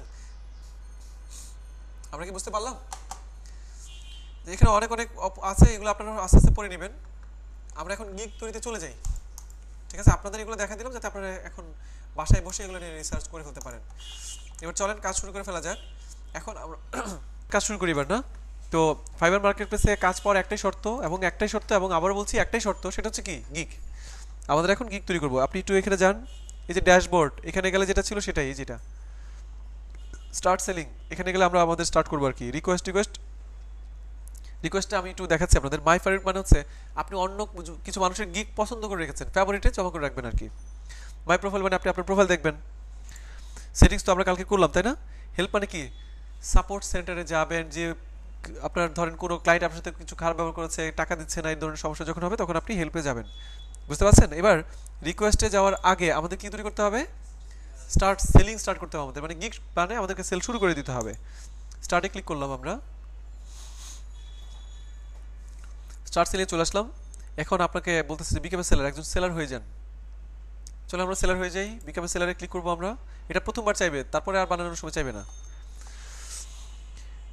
আমরা কি বুঝতে পারলাম? এখানে অনেক আছে, এগুলো আপনারা আস্তে আস্তে পড়ে নেবেন। আমরা এখন গিগ তৈরিতে চলে যাই, ঠিক আছে? আপনাদের এগুলো দেখা দিলাম যাতে আপনারা এখন বাসায় বসে এগুলো নিয়ে রিসার্চ করে ফেলতে পারেন। এবার চলেন কাজ শুরু করে ফেলা যাক। এখন আমরা কাজ শুরু করি এবার, না? তো ফাইবার মার্কেটপ্লেসে কাজ পাওয়ার একটাই শর্ত, এবং আবার বলছি একটাই শর্ত, সেটা হচ্ছে কি, গিগ। আমাদের এখন গিগ তৈরি করবো। আপনি একটু এখানে যান, এই যে ড্যাশবোর্ড, এখানে গেলে যেটা ছিল সেটাই, যেটা স্টার্ট সেলিং, এখানে গেলে আমরা আমাদের স্টার্ট করবো আর কি। রিকোয়েস্টটা আমি একটু দেখাচ্ছি আপনাদের। মাই ফেভারিট মানে হচ্ছে আপনি অন্য কিছু মানুষের গিগ পছন্দ করে রেখেছেন, ফেভারিটে জমা করে রাখবেন আর কি। মাই প্রোফাইল মানে আপনি আপনার প্রোফাইল দেখবেন। সেটিংস তো আমরা কালকে করলাম, তাই না? হেল্প মানে কি, সাপোর্ট সেন্টারে যাবেন, যে আপনার ধরেন কোনো ক্লায়েন্ট আপনার সাথে কিছু খারাপ ব্যবহার করেছে, টাকা দিচ্ছে না, এই ধরনের সমস্যা যখন হবে তখন আপনি হেল্পে যাবেন, বুঝতে পারছেন? এবার রিকোয়েস্টে যাওয়ার আগে আমাদের কি তৈরি করতে হবে, সেলিং স্টার্ট করতে হবে আমাদের, মানে গিগ মানে আমাদেরকে সেল শুরু করে দিতে হবে। স্টার্টে ক্লিক করলাম আমরা, স্টার্ট সেলে চলে আসলাম। এখন আপনাকে বলতেছে যে বিকাম এ সেলার, একজন সেলার হয়ে যান। চলো আমরা সেলার হয়ে যাই, বিকাম এ সেলারে ক্লিক করবো আমরা। এটা প্রথমবার চাইবে, তারপরে আর বানানোর সময় চাইবে না।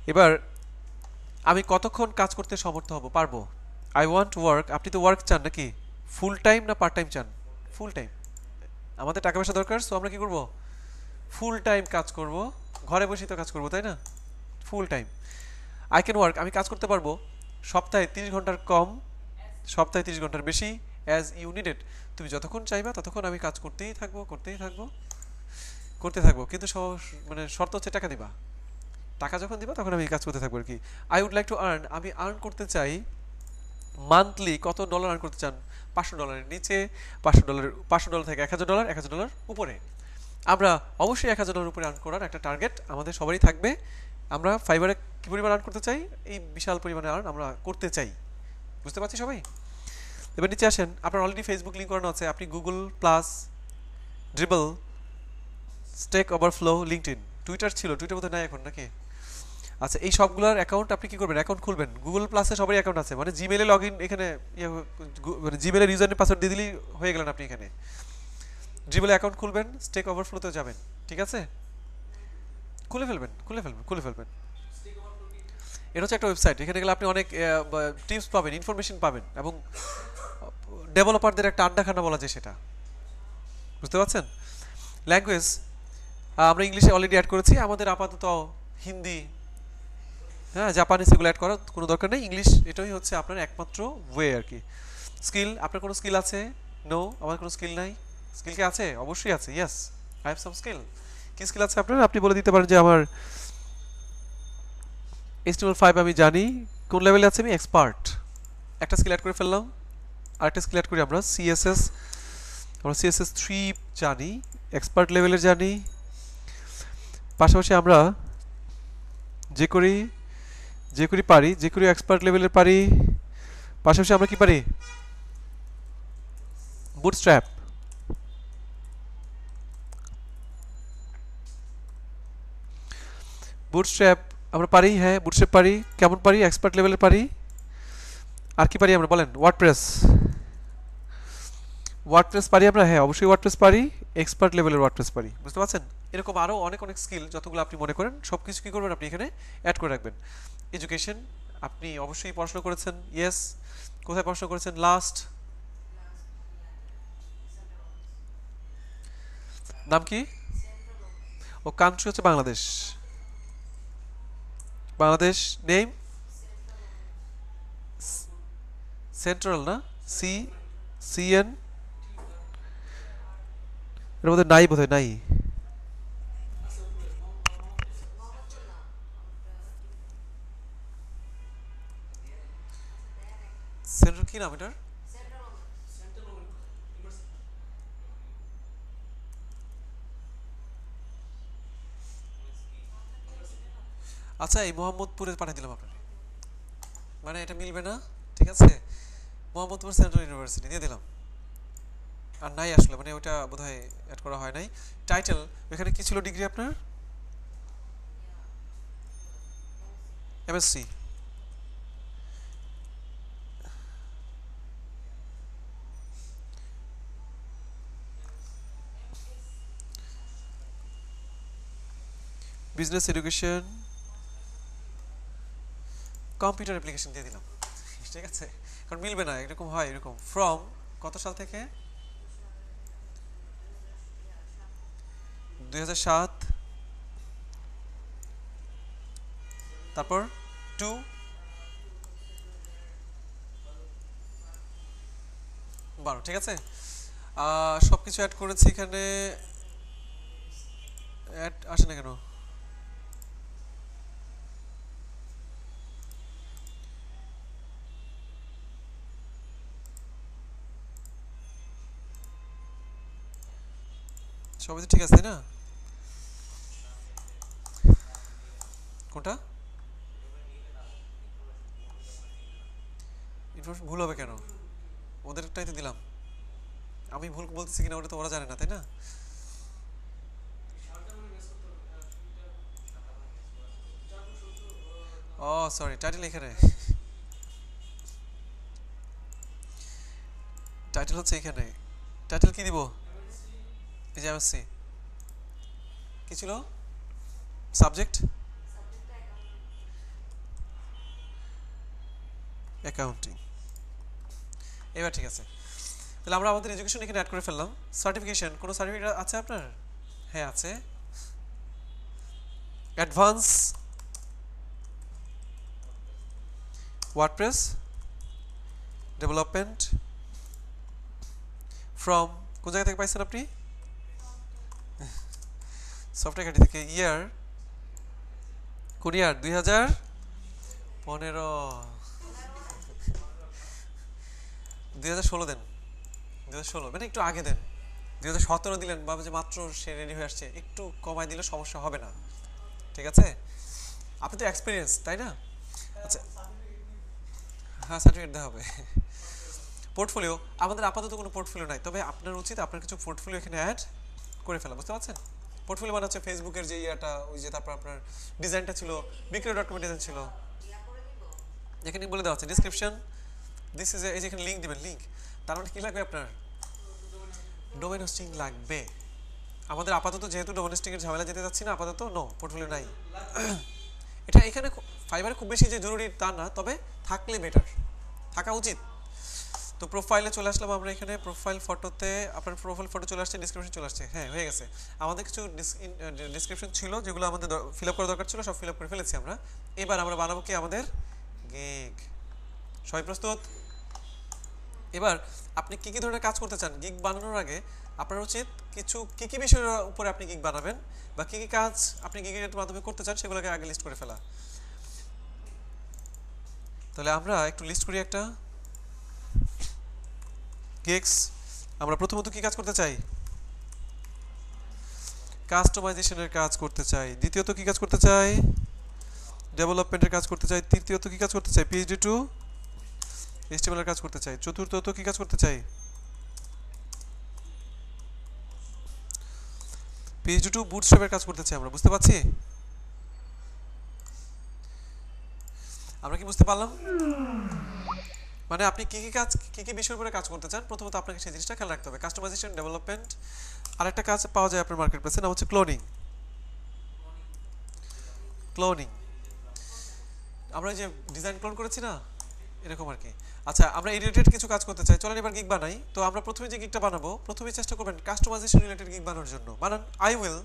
এবার আমি কতক্ষণ কাজ করতে সমর্থ হব, পারবো? আই ওয়ান্ট ওয়ার্ক, আপনি তো ওয়ার্ক চান নাকি? ফুল টাইম না পার্ট টাইম চান? Full time. আমাদের টাকা পয়সা দরকার, সো আমরা কি করব? ফুল টাইম কাজ করব, ঘরে বসেই তো কাজ করব, তাই না? Full time. I can work, আমি কাজ করতে পারবো সপ্তাহে 30 ঘন্টার কম, সপ্তাহে 30 ঘন্টার বেশি, অ্যাজ ইউ নিডেড, তুমি যতক্ষণ চাইবা ততক্ষণ আমি কাজ করতেই থাকবো, করতেই থাকবো, করতে থাকবো, কিন্তু মানে শর্ত হচ্ছে টাকা দিবা। টাকা যখন দিবা তখন আমি কাজ করতে থাকবো আর কি। I would like to earn, আমি আর্ন করতে চাই মান্থলি, কত ডলার আর্ন করতে চান? $500 নিচে, $500 থেকে $1000, $1000 উপরে। আমরা অবশ্যই $1000 উপরে আর্ন করার একটা টার্গেট আমাদের সবারই থাকবে। আমরা ফাইবারে কি পরিমাণ আর্ন করতে চাই? এই বিশাল পরিমাণে আর্ন আমরা করতে চাই, বুঝতে পারছি সবাই? এবার নিচে আসেন, আপনার অলরেডি ফেসবুক লিঙ্ক করানো আছে, আপনি Google plus, Dribbble, Stack Overflow, LinkedIn, Twitter ছিল, টুইটার বোধহয় নাই এখন নাকি? আচ্ছা, এই সবগুলোর অ্যাকাউন্ট আপনি কি করবেন? অ্যাকাউন্ট খুলবেন। গুগল প্লাসে সবারই অ্যাকাউন্ট আছে, মানে জিমেলে লগ ইন, এখানে মানে জিমেলের ইউজার নেম পাসওয়ার্ড দিয়ে দিলেই হয়ে গেলেন আপনি এখানে। ড্রিবলে অ্যাকাউন্ট খুলবেন, স্টেক ওভারফ্লোতে যাবেন, ঠিক আছে? খুলে ফেলবেন, খুলে ফেলবেন, খুলে ফেলবেন। এটা হচ্ছে একটা ওয়েবসাইট, এখানে গেলে আপনি অনেক টিপস পাবেন, ইনফরমেশন পাবেন, এবং ডেভেলপারদের একটা আড্ডাখানা বলা যায় সেটা, বুঝতে পারছেন? ল্যাঙ্গুয়েজ আমরা ইংলিশে অলরেডি অ্যাড করেছি, আমাদের আপাতত হিন্দি, হ্যাঁ, জাপানিজ এগুলো অ্যাড করার কোনো দরকার নেই। ইংলিশ এটাই হচ্ছে আপনার একমাত্র ওয়ে আর কি। স্কিল, আপনার কোনো স্কিল আছে? নো, আমার কোনো স্কিল নাই। স্কিল কি আছে? অবশ্যই আছে, yes, I have some skill. কি স্কিল আছে আপনার? আপনি বলে দিতে পারেন যে আমার HTML5 আমি জানি, কোন লেভেলে আছে? আমি এক্সপার্ট। একটা স্কিল অ্যাড করে ফেললাম। আরেকটা স্কিল অ্যাড করি আমরা, CSS, আমরা CSS3 জানি, এক্সপার্ট লেভেলের জানি। পাশাপাশি আমরা যে করি পারি, যে করি এক্সপার্ট লেভেলের পারি। পাশাপাশি আমরা কি পারি? বুটস্ট্র্যাপ, বুটস্ট্র্যাপ আমরা পারি, হ্যাঁ বুটস্ট্র্যাপ পারি। কেমন পারি? এক্সপার্ট লেভেলের পারি। আর কি পারি আমরা বলেন? ওয়ার্ডপ্রেস, ওয়ার্ডপ্রেস পারি আমরা, হ্যাঁ অবশ্যই ওয়ার্ডপ্রেস পারি, এক্সপার্ট লেভেলের ওয়ার্ডপ্রেস পারি, বুঝতে পারছেন? এরকম আরও অনেক অনেক স্কিল যতগুলো আপনি মনে করেন সব কিছু কী করবেন আপনি এখানে অ্যাড করে রাখবেন। এডুকেশন, আপনি অবশ্যই পড়াশোনা করেছেন, ইয়েস। কোথায় পড়াশোনা করেছেন লাস্ট? নাম কি? ও, কান্ট্রি হচ্ছে বাংলাদেশ, বাংলাদেশ। নেম? সেন্ট্রাল না? CN, এর মধ্যে নাই বোধহয়, নাই। সেন্ট্রাল কি নাম এটার? আচ্ছা, এই মোহাম্মদপুরে পাঠিয়ে দিলাম আপনার, মানে এটা মিলবে না, ঠিক আছে? মোহাম্মদপুর সেন্ট্রাল ইউনিভার্সিটি দিয়ে দিলাম। আর নাই আসলে, মানে ওটা বোধহয় অ্যাড করা হয় নাই। টাইটেল, এখানে কি ছিল ডিগ্রি আপনার? MSc। Business education, computer application দিয়ে দিলাম, ঠিক আছে? কারণ মিলবে না, এরকম হয়, এরকম। ফ্রম কত সাল থেকে? 2007। তারপর টু, বারো, ঠিক আছে? সব কিছু অ্যাড করেছি এখানে, অ্যাড আসে না কেন? সবই তো ঠিক আছে, তাই না? কোনটা? ইনফরমেশন ভুল হবে কেন? ওদেরটাই তো দিলাম। আমি ভুল বলতেছি কিনা ওটা তো ওরা জানে না, তাই না? ও সরি, টাইটেল এখানে, টাইটেল হচ্ছে এখানে। টাইটেল কি দিব? এই যে MSc। কি ছিল সাবজেক্ট? অ্যাকাউন্টিং। এবার ঠিক আছে, তাহলে আমরা আমাদের এডুকেশন এখানে অ্যাড করে ফেললাম। সার্টিফিকেশন, কোনো সার্টিফিকেট আছে আপনার? হ্যাঁ আছে, অ্যাডভান্স ওয়ার্ডপ্রেস ডেভেলপমেন্ট ফ্রম, কোন জায়গা থেকে পাইছেন আপনি? সফটওয়্যার ঘাটি থেকে। ইয়ার, কোন ইয়ার? 2015, 2016 দেন, 2016 মানে একটু আগে দেন। 2017 দিলেন, ভাবে যে মাত্র সে রেডি হয়ে আসছে, একটু কমাই দিলে সমস্যা হবে না, ঠিক আছে? আপনি তো এক্সপিরিয়েন্স, তাই না? আচ্ছা, হ্যাঁ সার্টিফিকেট দেওয়া হবে। পোর্টফোলিও, আমাদের আপাতত কোনো পোর্টফোলিও নাই, তবে আপনার উচিত আপনার কিছু পোর্টফোলিও এখানে অ্যাড করে ফেলা, বুঝতে পারছেন? পোর্টফোলিও মানে হচ্ছে ফেসবুকের যে ইয়াটা, ওই যে তারপর আপনার ডিজাইনটা ছিল, বিক্রয়.com ডিজাইন ছিল, এখানে বলে দেওয়া আছে ডিসক্রিপশন, দিস ইজ এই যে এখানে লিঙ্ক দিবেন, লিঙ্ক। তার মানে কি লাগবে আপনার? ডোমেইন হোস্টিং লাগবে। আমাদের আপাতত যেহেতু ডোমেইন হোস্টিং এর ঝামেলা যেতে যাচ্ছি না, আপাতত নো, পোর্টফোলিও নাই। এটা এখানে ফাইবারে খুব বেশি যে জরুরি তা না, তবে থাকলে বেটার, থাকা উচিত। তো প্রোফাইলে চলে আসলাম আমরা, এখানে প্রোফাইল ফটোতে আপনার প্রোফাইল ফটো চলে আসছে, ডিসক্রিপশন চলে আসছে, হ্যাঁ হয়ে গেছে। আমাদের কিছু ডিসক্রিপশন ছিল যেগুলো আমাদের ফিল আপ করা দরকার ছিল, সব ফিল আপ করে ফেলেছি আমরা। এবার আমরা বানাবো কি আমাদের গিগ। সবাই প্রস্তুত? এবার আপনি কি কি ধরনের কাজ করতে চান গিগ বানানোর আগে আপনার উচিত কিছু কি কি বিষয়ের উপরে আপনি গিগ বানাবেন বা কি কি কাজ আপনি গিগের মাধ্যমে করতে চান সেগুলোকে আগে লিস্ট করে ফেলা। তাহলে আমরা একটু লিস্ট করি একটা গিগস। আমরা প্রথমত কি কাজ করতে চাই? কাস্টমাইজেশনের কাজ করতে চাই। দ্বিতীয়ত কি কাজ করতে চাই? ডেভেলপমেন্টের কাজ করতে চাই। তৃতীয়ত কি কাজ করতে চাই? পিএইচডি টু এইচটিএমএল এর কাজ করতে চাই। চতুর্থত কি কাজ করতে চাই? পিএইচডি টু বুটস্ট্র্যাপের কাজ করতে চাই আমরা, বুঝতে পারছি? আমরা কি বুঝতে পারলাম? মানে আপনি কি কি কাজ, কি কি বিষয়ের উপরে কাজ করতে চান, প্রথমত আপনাকে সেই জিনিসটা খেয়াল রাখতে হবে। কাস্টমাইজেশন, ডেভেলপমেন্ট, আরেকটা কাজ পাওয়া যায় আপনার মার্কেট প্লেসে, নাম হচ্ছে ক্লোনিং। ক্লোনিং, আমরা যে ডিজাইন ক্লোন করেছি না, এরকম আর কি। আচ্ছা, আমরা এই রিলেটেড কিছু কাজ করতে চাই, চলেন এবার গিগ বানাই। তো আমরা প্রথমে যে গিগটা বানাবো, প্রথমে চেষ্টা করবেন কাস্টমাইজেশন রিলেটেড গিগ বানানোর জন্য। বানান, I will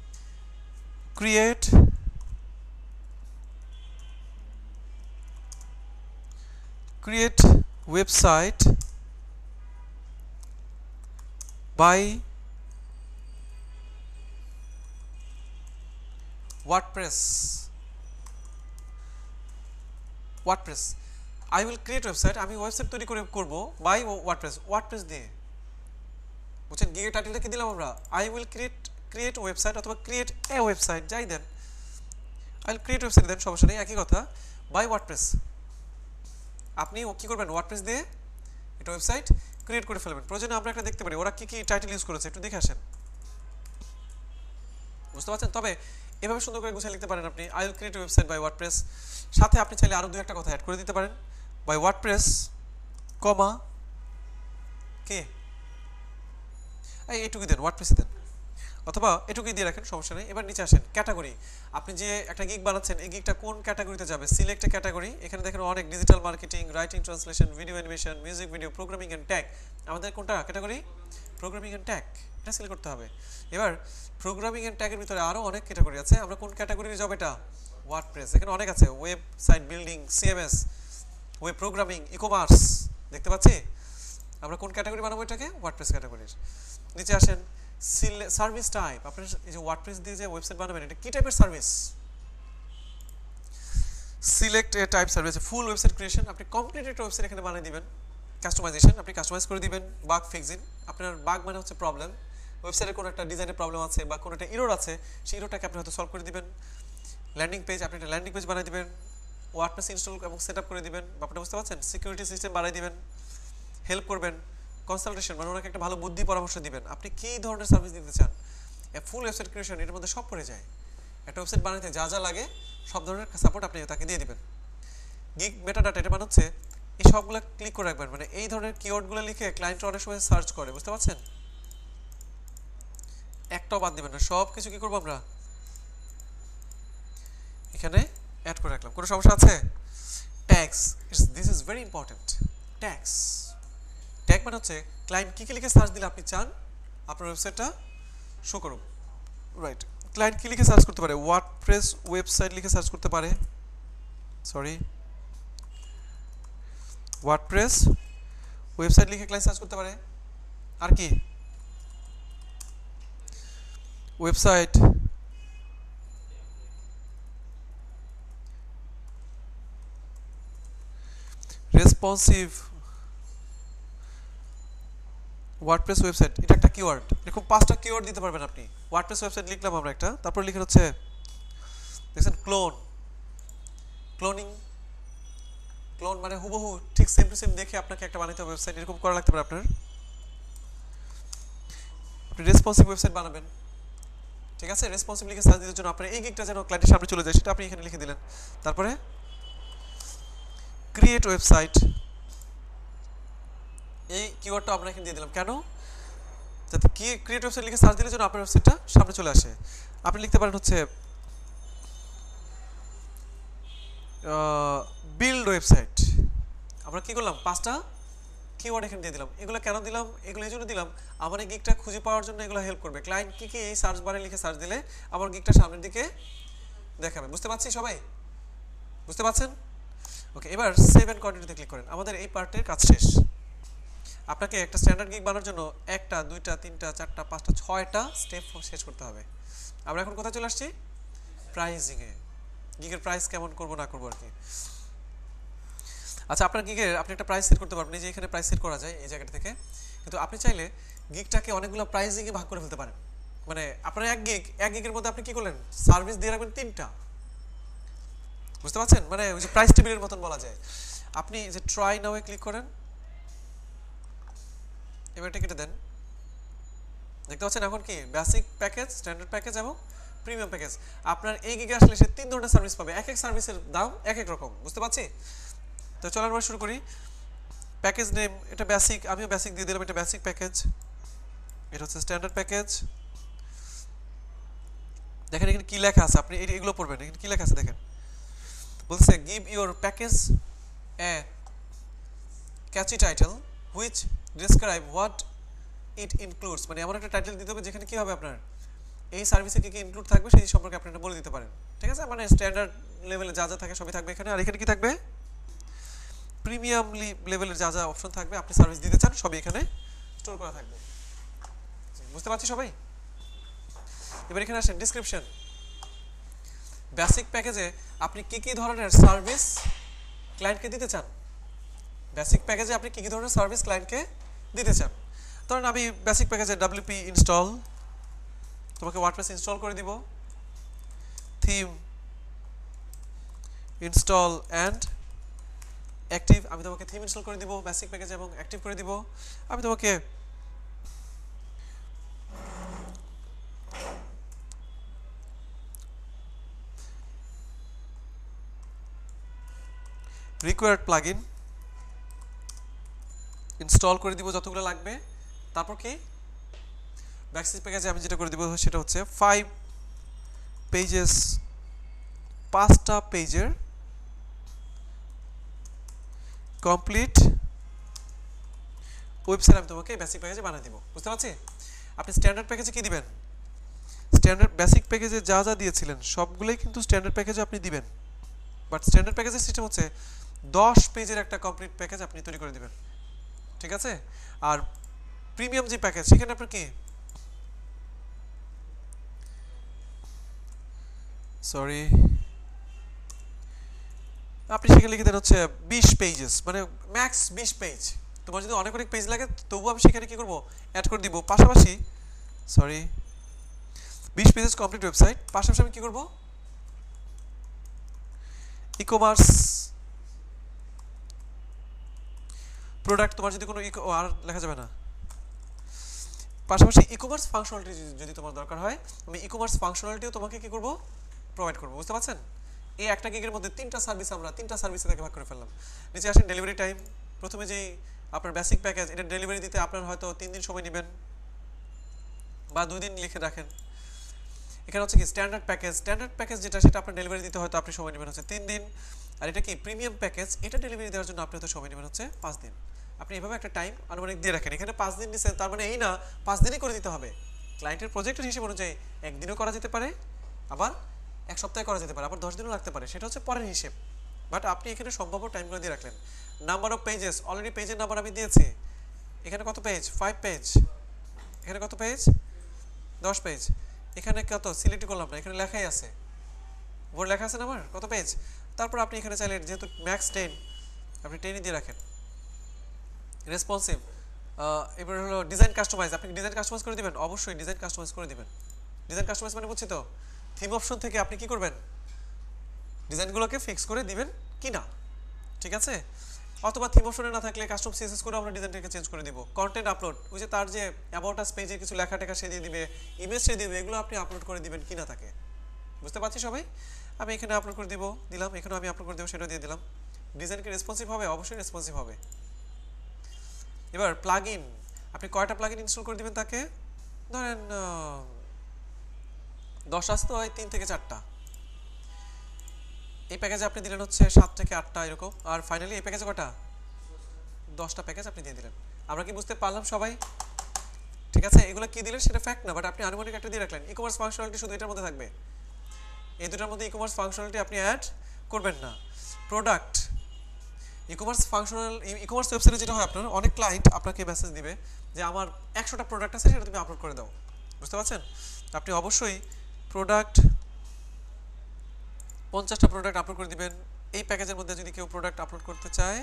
create website by WordPress. WordPress, I will create website, আমি ওয়েবসাইট তৈরি করে করবো বাই ওয়ার্ডপ্রেস, ওয়ার্ডপ্রেস দিয়ে। বুঝছেন গিগের টাইটেলটা কি দিলাম আমরা? আই উইল ক্রিয়েট ওয়েবসাইট অথবা ক্রিয়েট এ ওয়েবসাইট, যাই দেন, আই উইল ক্রিয়েট ওয়েবসাইট দেন, সমস্যা নেই, একই কথা। বাই ওয়ার্ডপ্রেস, আপনি কি করবেন? ওয়ার্ডপ্রেস দিয়ে একটা ওয়েবসাইট ক্রিয়েট করে ফেলবেন। প্রয়োজনে আমরা একটা দেখতে পারি ওরা কি কি টাইটেল ইউজ করেছে, একটু দেখে আসেন, বুঝতে পারছেন? তবে এভাবে সুন্দর করে গুছিয়ে লিখতে পারেন আপনি, I will create website by WordPress. সাথে আপনি চাইলে আরো দুই একটা কথা অ্যাড করে দিতে পারেন, বাই ওয়ার্ডপ্রেস কমা কে, এইটুকুই দেন, ওয়ার্ডপ্রেসই দেন, অথবা এটুকুই দিয়ে রাখেন, সমস্যা নেই। এবার নিচে আসেন, ক্যাটাগরি। আপনি যে একটা গিগ বানাচ্ছেন, এই গিগটা কোন ক্যাটাগরিতে যাবে? Select a category. এখানে দেখেন অনেক, digital marketing, writing, translation, video animation, music video, programming and tech. আমাদের কোনটা ক্যাটাগরি? প্রোগ্রামিং এন্ড ট্যাগ, এটা সিলেক্ট করতে হবে। এবার প্রোগ্রামিং এন্ড ট্যাগের ভিতরে আরো অনেক ক্যাটাগরি আছে, আমরা কোন ক্যাটাগরিতে যাব? এটা ওয়ার্ডপ্রেস। এখানে অনেক আছে, website building, CMS, web programming, e commerce, দেখতে পাচ্ছি। আমরা কোন ক্যাটাগরি বানাবো? এটাকে ওয়ার্ডপ্রেস ক্যাটাগরির। নিচে আসেন, সার্ভিস টাইপ। আপনার এই যে ওয়ার্ডপ্রেস দিয়ে যে ওয়েবসাইট বানাবেন, এটা কি টাইপের service? Select a type service, full website creation. আপনি কমপ্লিট একটা ওয়েবসাইট এখানে বানিয়ে দিবেন। কাস্টমাইজেশন, আপনি কাস্টমাইজ করে দিবেন। বাগ ফিক্সিং, আপনার বাগ মানে হচ্ছে প্রবলেম, ওয়েবসাইটের কোনো একটা ডিজাইনের প্রবলেম আছে বা কোনো একটা ইরর আছে, সেই ইররটাকে আপনি হয়তো সলভ করে দিবেন। ল্যান্ডিং পেজ, আপনি একটা ল্যান্ডিং পেজ বানিয়ে দিবেন। ওয়ার্ডপ্রেস ইনস্টল এবং সেট আপ করে দিবেন, ব্যাপারটা বুঝতে পারছেন? সিকিউরিটি সিস্টেম বানিয়ে দিবেন, হেল্প করবেন, কনসালটেশন মানে ওনাকে একটা ভালো বুদ্ধি পরামর্শ দিবেন, আপনি কী ধরনের সার্ভিস দিতে চান। ফুল ওয়েবসাইট ক্রিয়েশন, এর মধ্যে সব পড়ে যায়। একটা ওয়েবসাইট বানাতে যা যা লাগে সব ধরনের সাপোর্ট আপনি তাকে দিয়ে দিবেন। গিগ মেটাডাটা, এটা মানে হচ্ছে এই সবগুলো ক্লিক করে রাখবেন, মানে এই ধরনের কিওয়ার্ডগুলো লিখে ক্লায়েন্ট অনেক সময় সার্চ করে, বুঝতে পারছেন? একটাও বাদ দিবেন না, সব কিছু কি করবো আমরা এখানে অ্যাড করে রাখলাম। কোনো সমস্যা আছে? Tags, this is very important. Tags, tag মানে হচ্ছে ক্লায়েন্ট কি লিখে সার্চ দিলে আপনি চান আপনার ওয়েবসাইটটা শো করুক, রাইট? ক্লায়েন্ট কি লিখে সার্চ করতে পারে? ওয়ার্ডপ্রেস ওয়েবসাইট লিখে সার্চ করতে পারে, সরি, ওয়ার্ডপ্রেস ওয়েবসাইট লিখে ক্লায়েন্ট সার্চ করতে পারে। আর কি? ওয়েবসাইট রেসপন্সিভ ওয়ার্ডপ্রেস ওয়েবসাইট, এটা একটা কিওয়ার্ড। এরকম 5টা কিওয়ার্ড দিতে পারবেন আপনি। ওয়ার্ডপ্রেস ওয়েবসাইট লিখলাম আমরা একটা, তারপর লিখে হচ্ছে দেখছেন ক্লোন, ক্লোনিং, ক্লোন মানে হুবহু ঠিক সেম টু সেম দেখে আপনাকে একটা বানাইতে হবে ওয়েবসাইট, এরকম করা লাগতে পারে আপনার। আপনি রেসপন্সিভ ওয়েবসাইট বানাবেন, ঠিক আছে? রেসপন্সিভ লিখে সার্চ দেওয়ার জন্য আপনার এই গিগটা যেন ক্লায়েন্টের সামনে চলে যায় সেটা আপনি এখানে লিখে দিলেন। তারপরে ক্রিয়েট ওয়েবসাইট, এই কিওয়ার্ডটা আমরা এখানে দিয়ে দিলাম। কেন? যাতে কি ক্রিয়েট ওয়েবসাইট লিখে সার্চ দিলে যেন আপনার ওয়েবসাইটটা সামনে চলে আসে। আপনি লিখতে পারেন হচ্ছে বিল্ড ওয়েবসাইট। আমরা কি করলাম? 5টা কিওয়ার্ড এখানে দিয়ে দিলাম। এগুলো কেন দিলাম? এগুলো এই জন্য দিলাম আমার এই গিগটা খুঁজে পাওয়ার জন্য এগুলো হেল্প করবে। ক্লায়েন্ট কি কি এই সার্চ বারে লিখে সার্চ দিলে আমার গিগটা সামনের দিকে দেখাবে। বুঝতে পারছি সবাই? বুঝতে পারছেন? ওকে, এবার সেভ এন্ড কন্টিনিউতে ক্লিক করেন। আমাদের এই পার্টের কাজ শেষ। আপনাকে একটা স্ট্যান্ডার্ড গিগ বানানোর জন্য 1টা 2টা 3টা 4টা 5টা 6টা স্টেপ শেষ করতে হবে। আমরা এখন কোথায় চলে আসছি? প্রাইসিংয়ে। গিগের প্রাইস কেমন করব না করব আর কি। আচ্ছা, আপনার গিগের আপনি একটা প্রাইস সেট করতে পারবেন, এই যে এখানে প্রাইস সেট করা যায় এই জায়গাটা থেকে। কিন্তু আপনি চাইলে গিগটাকে অনেকগুলো প্রাইসিংয়ে ভাগ করে ফেলতে পারেন। মানে আপনার এক গিগের মধ্যে আপনি কি করলেন? সার্ভিস দিয়ে রাখবেন 3টা। বুঝতে পারছেন? মানে ওই যে প্রাইস টেবিলের মতন বলা যায়। আপনি যে ট্রাই নাও এ ক্লিক করেন, এবার এটা কেটে দেন। দেখতে পাচ্ছেন এখন কি বেসিক প্যাকেজ, স্ট্যান্ডার্ড প্যাকেজ এবং প্রিমিয়াম প্যাকেজ। আপনার এই গিগে আসলে সে 3 ধরনের সার্ভিস পাবে, এক এক সার্ভিসের দাম এক এক রকম। বুঝতে পারছি? তো চলো আমরা শুরু করি। প্যাকেজ নেম, এটা বেসিক, আমিও বেসিক দিয়ে দিলাম, এটা বেসিক প্যাকেজ। এটা হচ্ছে স্ট্যান্ডার্ড প্যাকেজ। দেখেন এখানে কি লেখা আছে, আপনি এগুলো পড়বেন। এখানে কি লেখা আছে দেখেন, বলছে give your package a catchy title which describe what it includes. মানে এমন একটা টাইটেল দিতে হবে যেখানে কি হবে আপনার এই সার্ভিসে কি কি ইনক্লুড থাকবে সেই সম্পর্কে আপনি বলে দিতে পারেন। ঠিক আছে? মানে স্ট্যান্ডার্ড লেভেলে যা যা থাকে সবই থাকবে এখানে। আর এখানে কি থাকবে? প্রিমিয়াম লেভেলের যা যা অপশন থাকবে আপনি সার্ভিস দিতে চান সবই এখানে স্টোর করা থাকবে। বুঝতে পারছি সবাই? এবার এখানে আসেন ডেসক্রিপশন। বেসিক প্যাকেজে আপনি কি কি ধরনের সার্ভিস ক্লায়েন্টকে দিতে চান, বেসিক প্যাকেজে আপনি কি কি ধরনের সার্ভিস ক্লায়েন্টকে দিতে চান। ধরেন আমি বেসিক প্যাকেজে ডব্লিউপি ইনস্টল, তোমাকে ওয়ার্ডপ্রেস ইনস্টল করে দিব, থিম ইনস্টল অ্যান্ড অ্যাক্টিভ, আমি তোমাকে থিম ইনস্টল করে দিব বেসিক প্যাকেজ এবং অ্যাক্টিভ করে দিব। আমি তোমাকে রিকোয়ার্ড প্লাগইন ইনস্টল করে দিব যতগুলো লাগবে। তারপর কি বেসিক প্যাকেজে আমি যেটা করে দিব সেটা হচ্ছে 5 পেজেস, 5টা পেজের কমপ্লিট ওয়েবসাইট আমি তোমাকে বেসিক প্যাকেজে বানিয়ে দিব। বুঝতে পারছি? আপনি স্ট্যান্ডার্ড প্যাকেজে কি দিবেন? স্ট্যান্ডার্ড বেসিক প্যাকেজে যা যা দিয়েছিলেন সবগুলোই কিন্তু স্ট্যান্ডার্ড প্যাকেজে আপনি দিবেন। বাট স্ট্যান্ডার্ড প্যাকেজের সিস্টেম হচ্ছে 10 পেজের একটা কমপ্লিট প্যাকেজ আপনি তৈরি করে দিবেন। ঠিক আছে? আর প্রিমিয়াম যে প্যাকেজ সেখানে আপনার কি সরি আপনি সেখানে লিখে দেন হচ্ছে 20 পেজেস, মানে ম্যাক্স 20 পেজ। তোমার যদি অনেক অনেক পেজ লাগে তবুও আমি সেখানে কি করব? অ্যাড করে দিব। পাশাপাশি 20 পেজেস কমপ্লিট ওয়েবসাইট, পাশাপাশি আমি কি করব? ই-কমার্স প্রোডাক্ট, তোমার যদি কোনো আর লেখা যাবে না, পাশাপাশি ই-কমার্স ফাংশনালিটি যদি তোমার দরকার হয় আমি ই-কমার্স ফাংশনালিটিও তোমাকে কি করব? প্রোভাইড করব। বুঝতে পারছেন? এই একটা গিগের মধ্যে 3টা সার্ভিস আমরা 3টা সার্ভিসে ভাগ করে ফেললাম। নিচে আসেন ডেলিভারি টাইম। প্রথমে যেই আপনার বেসিক প্যাকেজ, এটা ডেলিভারি দিতে আপনার হয়তো 3 দিন সময় নেবেন বা 2 দিন লিখে রাখেন। এখানে হচ্ছে কি স্ট্যান্ডার্ড প্যাকেজ যেটা সেটা আপনার ডেলিভারি দিতে হয়তো আপনি সময় নেবেন হচ্ছে 3 দিন। আর এটা কি প্রিমিয়াম প্যাকেজ, এটা ডেলিভারি দেওয়ার জন্য আপনি হয়তো সময় নেবেন হচ্ছে 5 দিন। আপনি এভাবে একটা টাইম আনুমানিক দিয়ে রাখেন। এখানে 5 দিন দিচ্ছেন, তার মানে এই না 5 দিনই করে দিতে হবে। ক্লায়েন্টের প্রজেক্টের হিসেব অনুযায়ী একদিনও করা যেতে পারে, আবার এক সপ্তাহে করা যেতে পারে, আবার 10 দিনও লাগতে পারে, সেটা হচ্ছে পরের হিসেব। বাট আপনি এখানে সম্ভাব্য টাইমগুলো দিয়ে রাখলেন। নাম্বার অফ পেজেস, অলরেডি পেজের নাম্বার আমি দিয়েছি। এখানে কত পেজ? 5 পেজ। এখানে কত পেজ? 10 পেজ। এখানে কত সিলেক্ট করলাম না, এখানে লেখাই আছে, বোর্ড লেখা আছে না আমার কত পেজ। তারপর আপনি এখানে চাইলে যেহেতু ম্যাক্স 10 আপনি 10ই দিয়ে রাখেন। রেসপন্সিভ, এবার হলো ডিজাইন কাস্টমাইজ। আপনি ডিজাইন কাস্টমাইজ করে দিবেন, অবশ্যই ডিজাইন কাস্টমাইজ করে দিবেন। ডিজাইন কাস্টমাইজ মানে বুঝছি তো, থিম অপশন থেকে আপনি কি করবেন, ডিজাইনগুলোকে ফিক্স করে দিবেন কি না, ঠিক আছে। অথবা থিম অপশনে না থাকলে কাস্টম সিএসএস করে আমরা ডিজাইনটাকে চেঞ্জ করে দিব। কন্টেন্ট আপলোড, ওই যে তার যে অ্যাবাউট আস পেজে কিছু লেখা টেখা সে দিয়ে দিবে, ইমেজ সে দিবে, এগুলো আপনি আপলোড করে দিবেন কি না তাকে, বুঝতে পারছি সবাই। আমি এখানে আপলোড করে দিব, দিলাম, এখানে আমি আপলোড করে দেবো, সেটা দিয়ে দিলাম। ডিজাইন কি রেসপন্সিভ হবে? অবশ্যই রেসপন্সিভ হবে। এবার প্লাগইন, আপনি কয়টা প্লাগইন ইনস্টল করে দিবেন তাকে, ধরেন 10 আসতে হয় 3 থেকে 4টা। এই প্যাকেজে আপনি দিলেন হচ্ছে 7 থেকে 8টা এরকম, আর ফাইনালি এই প্যাকেজে কয়টা? 10টা প্যাকেজ আপনি দিয়ে দিলেন। আমরা কি বুঝতে পারলাম সবাই? ঠিক আছে, এগুলো কি দিলেন সেটা ফ্যাক্ট না, বাট আপনি আনুমানিক একটা দিয়ে রাখলেন। ই কমার্স ফাংশনালিটি শুধু এটার মধ্যে থাকবে, এই দুটার মধ্যে ই কমার্স ফাংশনালিটি আপনি অ্যাড করবেন না। Product, e commerce functional, e commerce ওয়েবসাইটে যেটা হয়, আপনার অনেক ক্লায়েন্ট আপনাকে মেসেজ দিবে যে আমার 100টা প্রোডাক্ট আছে, সেটা তুমি আপলোড করে দাও, বুঝতে পারছেন। আপনি অবশ্যই প্রোডাক্ট 50টা প্রোডাক্ট আপলোড করে দিবেন। এই প্যাকেজের মধ্যে যদি কেউ প্রোডাক্ট আপলোড করতে চায়,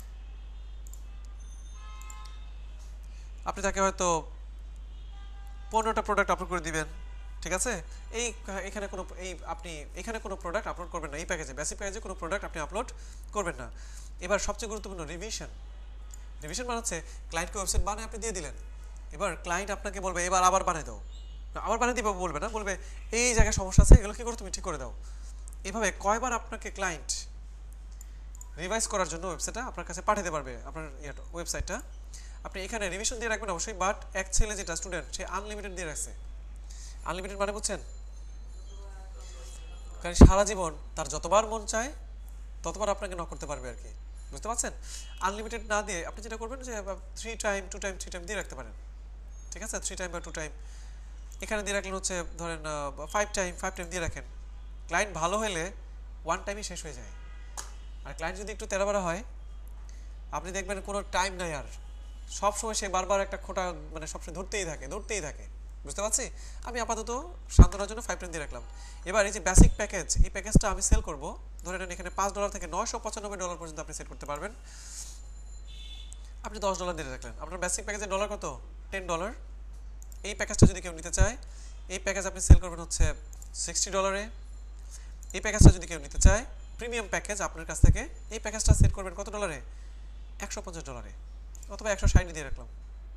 আপনি তাকে হয়তো 15টা প্রোডাক্ট আপলোড করে দিবেন, ঠিক আছে। এখানে কোনো আপনি এখানে কোনো প্রোডাক্ট আপলোড করবেন না, এই প্যাকেজে, বেসিক প্যাকেজে কোনো প্রোডাক্ট আপনি আপলোড করবেন না। এবার সবচেয়ে গুরুত্বপূর্ণ রিভিশন মানে হচ্ছে ক্লায়েন্টকে ওয়েবসাইট বানিয়ে আপনি দিয়ে দিলেন, এবার ক্লায়েন্ট আপনাকে বলবে এবার আবার বানিয়ে দাও, আবার বানিয়ে দিবে বলবে না, বলবে এই জায়গায় সমস্যা আছে, এগুলো কি করো তুমি ঠিক করে দাও। এভাবে কয়বার আপনাকে ক্লায়েন্ট রিভাইজ করার জন্য ওয়েবসাইটটা আপনার কাছে পাঠাতে পারবে, আপনার ওয়েবসাইটটা। আপনি এখানে রিভিশন দিয়ে রাখবেন অবশ্যই, বাট এক ছেলে যেটা স্টুডেন্ট, সে আনলিমিটেড দিয়ে রাখছে। আনলিমিটেড মানে বুঝছেন, কারণ সারা জীবন তার যতবার মন চায় ততবার আপনাকে নক করতে পারবে আর কি, বুঝতে পারছেন। আনলিমিটেড না দিয়ে আপনি যেটা করবেন যে 3 টাইম 2 টাইম 3 টাইম দিয়ে রাখতে পারেন, ঠিক আছে। 3 টাইম বা 2 টাইম এখানে দিয়ে রাখলেন হচ্ছে, ধরেন 5 টাইম দিয়ে রাখেন। ক্লায়েন্ট ভালো হলে 1 টাইমই শেষ হয়ে যায়। আর ক্লায়েন্ট যদি একটু তেরাবারা হয়, আপনি দেখবেন কোনো টাইম নাই আর, সবসময় সে বারবার একটা খোটা মানে সবসময় ধরতেই থাকে, বুঝতে পারছি। আমি আপাতত সান্ত্বনার জন্য 5 টাইম দিয়ে রাখলাম। এবার এই যে বেসিক প্যাকেজ, এই প্যাকেজটা আমি সেল করব, ধরে নেন এখানে $5 থেকে $995 পর্যন্ত আপনি সেট করতে পারবেন। আপনি $10 দিয়ে রাখলেন, আপনার বেসিক প্যাকেজের ডলার কত? $10। এই প্যাকেজটা যদি কেউ নিতে চায়, এই প্যাকেজ আপনি সেল করবেন হচ্ছে $60। এই প্যাকেজটা যদি কেউ নিতে চায়, প্রিমিয়াম প্যাকেজ আপনার কাছ থেকে, এই প্যাকেজটা সেট করবেন কত ডলারে? $150, অথবা 160 দিয়ে রাখলাম,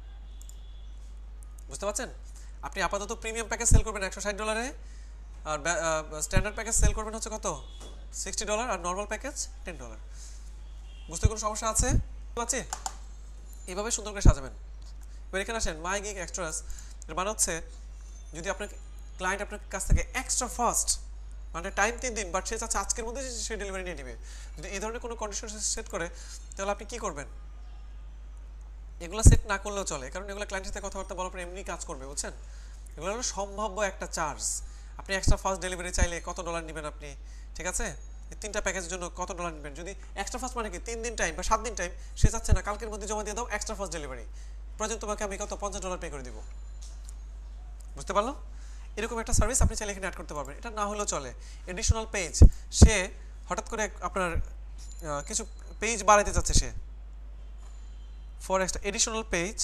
বুঝতে পারছেন। আপনি আপাতত প্রিমিয়াম প্যাকেজ সেল করবেন $160, আর স্ট্যান্ডার্ড প্যাকেজ সেল করবেন হচ্ছে কত? $60, আর নর্মাল প্যাকেজ $10। বুঝতে কোনো সমস্যা আছে? আছে, এইভাবে সুন্দর করে সাজাবেন। এবার এখানে আসেন মাই গিগ এক্সট্রাস, এর মানে হচ্ছে যদি আপনার ক্লায়েন্ট আপনার কাছ থেকে এক্সট্রা ফাস্ট, মানে টাইম 3 দিন, বাট সে চাচ্ছে আজকের মধ্যে সে ডেলিভারি নিয়ে নেবে, যদি এই ধরনের কোনো কন্ডিশন সেট করে, তাহলে আপনি কি করবেন? এগুলো সেট না করলেও চলে, কারণ এগুলো ক্লায়েন্টের সাথে কথাবার্তা বলার পর এমনি কাজ করবে, বুঝছেন। এগুলো হলো সম্ভাব্য একটা চার্জ। আপনি এক্সট্রা ফাস্ট ডেলিভারি চাইলে কত ডলার নেবেন আপনি, ঠিক আছে। এই 3টা প্যাকেজের জন্য কত ডলার নেবেন? যদি এক্সট্রা ফাস্ট মানে কি 3 দিন টাইম বা 7 দিন টাইম, সে চাচ্ছে না কালকের মধ্যে জমা দিয়ে দাও, এক্সট্রা ফাস্ট ডেলিভারি, প্রয়োজন তোমাকে আমি কত $50 পে করে দিব, বুঝতে পারলো। এরকম একটা সার্ভিস আপনি চাইলে এখানে অ্যাড করতে পারবেন। এটা না হলেও চলে। এডিশনাল পেজ, সে হঠাৎ করে আপনার কিছু পেজ বাড়াইতে চাচ্ছে, সে for extra additional page,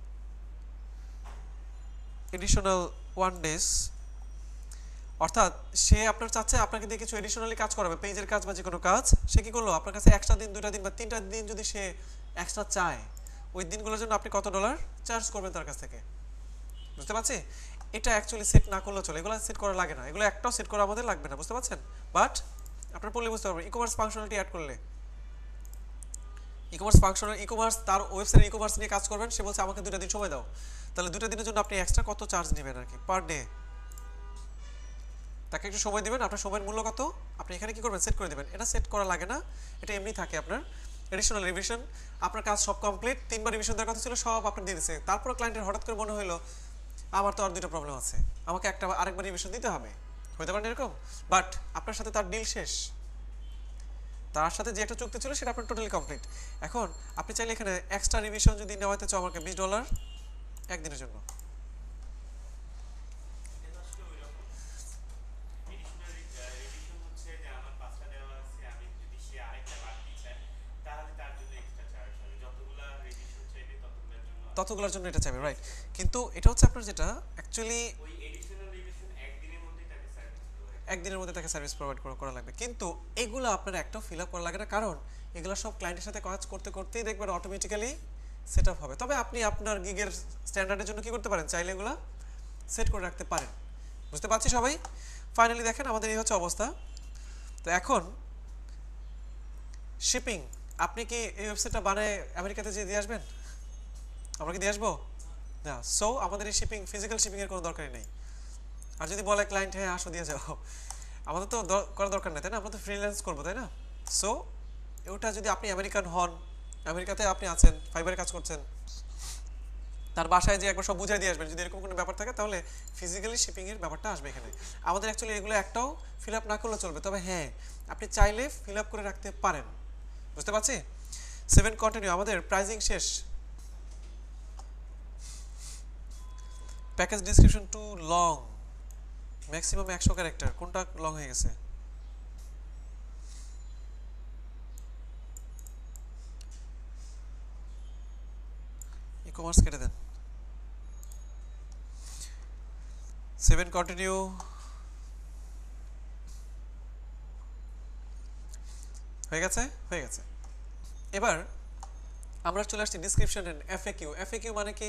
additional 1 days, অর্থাৎ সে আপনার চাচ্ছে আপনাকে দিয়ে কিছু এডিশনালি কাজ করাবে, পেজের কাজ বা যে কোনো কাজ। সে কি করলো, আপনার কাছে এক্সট্রা দিন, 2টা দিন বা 3টা দিন যদি সে এক্সট্রা চায়, ওই দিনগুলোর জন্য আপনি কত ডলার চার্জ করবেন তার কাছ থেকে, বুঝতে পারছি। এটা অ্যাকচুয়ালি সেট না করলেও চলে, এগুলো সেট করা লাগে না, এগুলো একটাও সেট করা আমাদের লাগবে না, বুঝতে পারছেন। বাট আপনার পড়লে বুঝতে পারবেন, ই কমার্স ফাংশনালিটি অ্যাড করলে, e commerce functional, e commerce তার ওয়েবসাইটে ই কমার্স নিয়ে কাজ করবেন, সে বলছে আমাকে 2টা দিন সময় দাও, তাহলে 2টা দিনের জন্য আপনি এক্সট্রা কত চার্জ নেবেন আর কি পার ডে? তাকে একটু সময় দিবেন। আপনার সময়ের মূল্য কত আপনি এখানে কি করবেন সেট করে দিবেন। এটা সেট করা লাগে না, এটা এমনি থাকে আপনার। এডিশনাল রিভিশন, আপনার কাজ সব কমপ্লিট, 3বার রিভিশন দেওয়ার কথা ছিল, সব আপনার দিয়ে দিচ্ছে। তারপর ক্লায়েন্টের হঠাৎ করে মনে হলো আমার তো আর দুটো প্রবলেম আছে, আমাকে আরেকবার রিভিশন দিতে হবে, হতে পারে এরকম। বাট আপনার সাথে তার ডিল শেষ, তার সাথে যে একটা চুক্তি ছিল সেটা আপনার টোটালি কমপ্লিট। এখন আপনি চাইলে এখানে এক্সট্রা রিভিশন যদি নেওয়াতে চাও আমাকে $20 একদিনের জন্য। ততগুলোর জন্য এটা চাইবে, রাইট। কিন্তু এটা হচ্ছে আপনার যেটা অ্যাকচুয়ালি একদিনের মধ্যে তাকে সার্ভিস প্রোভাইড করা লাগবে, কিন্তু এগুলো আপনার একটাও ফিল আপ করা লাগে না, কারণ এগুলো সব ক্লায়েন্টের সাথে কাজ করতে করতেই দেখবেন অটোমেটিক্যালি সেট আপ হবে। তবে আপনি আপনার গিগের স্ট্যান্ডার্ডের জন্য কি করতে পারেন, চাইলে এগুলো সেট করে রাখতে পারেন। বুঝতে পারছি সবাই? ফাইনালি দেখেন আমাদের এই হচ্ছে অবস্থা। তো এখন শিপিং, আপনি কি এই ওয়েবসাইটটা বানায় আমেরিকাতে যেয়ে দিয়ে আসবেন? আমরা কি দিয়ে আসবো না। সো আমাদের এই শিপিং, ফিজিক্যাল শিপিংয়ের কোনো দরকারই নেই। আর যদি বলে ক্লায়েন্ট হ্যাঁ আসো দিয়ে যাও, আমাদের তো করার দরকার নেই, তাই না? আমরা তো ফ্রিল্যান্স করবো, তাই না? সো ওটা যদি আপনি আমেরিকান হন, আমেরিকাতে আপনি আছেন, ফাইবারে কাজ করছেন, তার বাসায় যে একবার সব বুঝাই দিয়ে আসবেন, যদি এরকম কোনো ব্যাপার থাকে তাহলে ফিজিক্যালি শিপিংয়ের ব্যাপারটা আসবে এখানে। আমাদের অ্যাকচুয়ালি এগুলো একটাও ফিল আপ না করলে চলবে, তবে হ্যাঁ আপনি চাইলে ফিল আপ করে রাখতে পারেন। বুঝতে পারছি? 7 কন্টিনিউ। আমাদের প্রাইজিং শেষ। Package description too long, maximum 100 character, কোনটা লং হয়ে গেছে? ই-কমার্স কেটে দেন। 7 কন্টিনিউ। হয়ে গেছে? হয়ে গেছে। এবার আমরা চলে আসছি ডিসক্রিপশন এন্ড এফএকিউ। এফএকিউ মানে কি?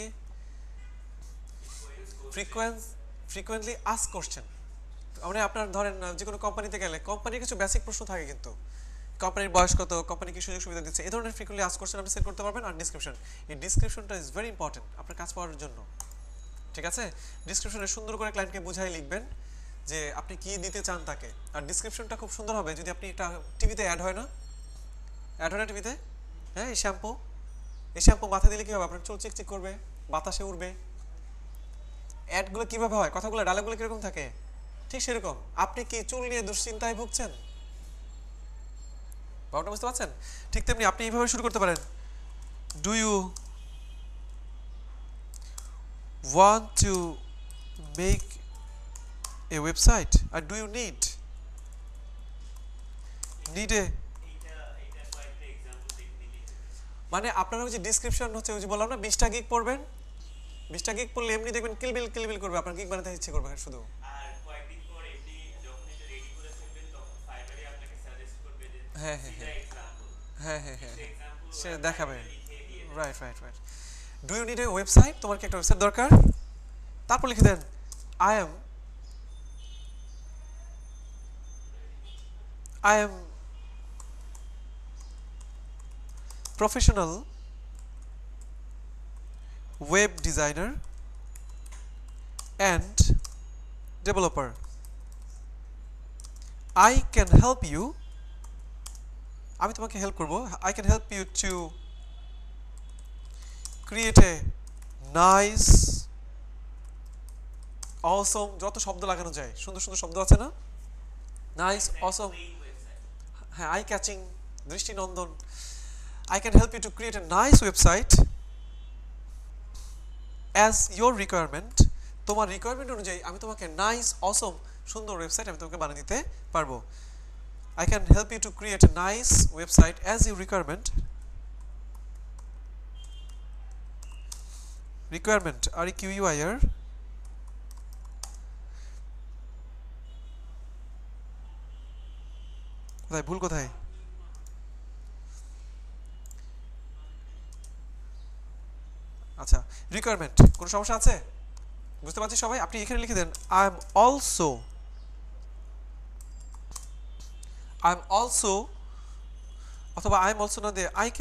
Frequently ask question. মানে আপনার ধরেন যে কোনো কোম্পানিতে গেলে কোম্পানির কিছু বেসিক প্রশ্ন থাকে, কিন্তু কোম্পানির বয়স কত, কোম্পানি কি সুযোগ সুবিধা দিচ্ছে, এই ধরনের ফ্রিকোয়েন্টলি আস্ক কোশ্চেন আপনি সেট করতে পারবেন। আর ডিসক্রিপশন, এই ডিসক্রিপশনটা ইজ ভেরি ইম্পর্টেন্ট আপনার কাজ পাওয়ার জন্য। ঠিক আছে? ডিসক্রিপশনে সুন্দর করে ক্লায়েন্টকে বুঝাই লিখবেন যে আপনি কি দিতে চান তাকে। আর ডিসক্রিপশনটা খুব সুন্দর হবে যদি আপনি এটা টিভিতে অ্যাড হয় না, অ্যাড হয় না টিভিতে, হ্যাঁ এই শ্যাম্পু মাথা দিলে কি হবে, আপনার চুল চিকচিক করবে, বাতাসে উড়বে। অ্যাডগুলো কিভাবে হয়, কথাগুলো ডায়লগগুলো কিরকম থাকে, ঠিক সেরকম। আপনি কি চুল নিয়ে দুশ্চিন্তায় ভুগছেন, ব্যাপারটা বুঝতে পারছেন? ঠিক তেমনি আপনি এইভাবে শুরু করতে পারেন, do you want to make a website or do you need a মানে আপনারা ওই যে ডিসক্রিপশন হচ্ছে ওই যে বললাম না 20টা গিগ পড়বেন, 20টা গিগ পড়লে এমনি দেখবেন কিলবিল করবে, আপনার গিগ বানাতে ইচ্ছে করবে শুধু। আর কয়েকদিন পর এমনি যখন এটা রেডি করে ফেলবেন তখন ফাইবারে আপনাকে সাজেস্ট করবে যে হ্যাঁ সে দেখাবে। Right. Do you need a website, তোমার কি একটা ওয়েবসাইট দরকার? তারপর লিখে দেন I am professional web designer and developer. I can help you, আমি তোমাকে হেল্প করব, I can help you to create a nice awesome, যত শব্দ লাগানো যায়, সুন্দর সুন্দর শব্দ আছে না, নাইস অসম, হ্যাঁ আই ক্যাচিং, দৃষ্টিনন্দন। I can help you to create a nice website as your requirement, তোমার রিকোয়ারমেন্ট অনুযায়ী আমি তোমাকে নাইস অসম সুন্দর ওয়েবসাইট আমি তোমাকে বানিয়ে দিতে পারবো। I can help you to create a nice website as your requirement REQUIR কোথায় ভুল, কোথায়? আচ্ছা রিকোয়ারমেন্ট, কোনো সমস্যা আছে? বুঝতে পারছি সবাই? আপনি এখানে লিখে দেন আই এম অলসো, অথবা আই এম অলসো না দিয়ে I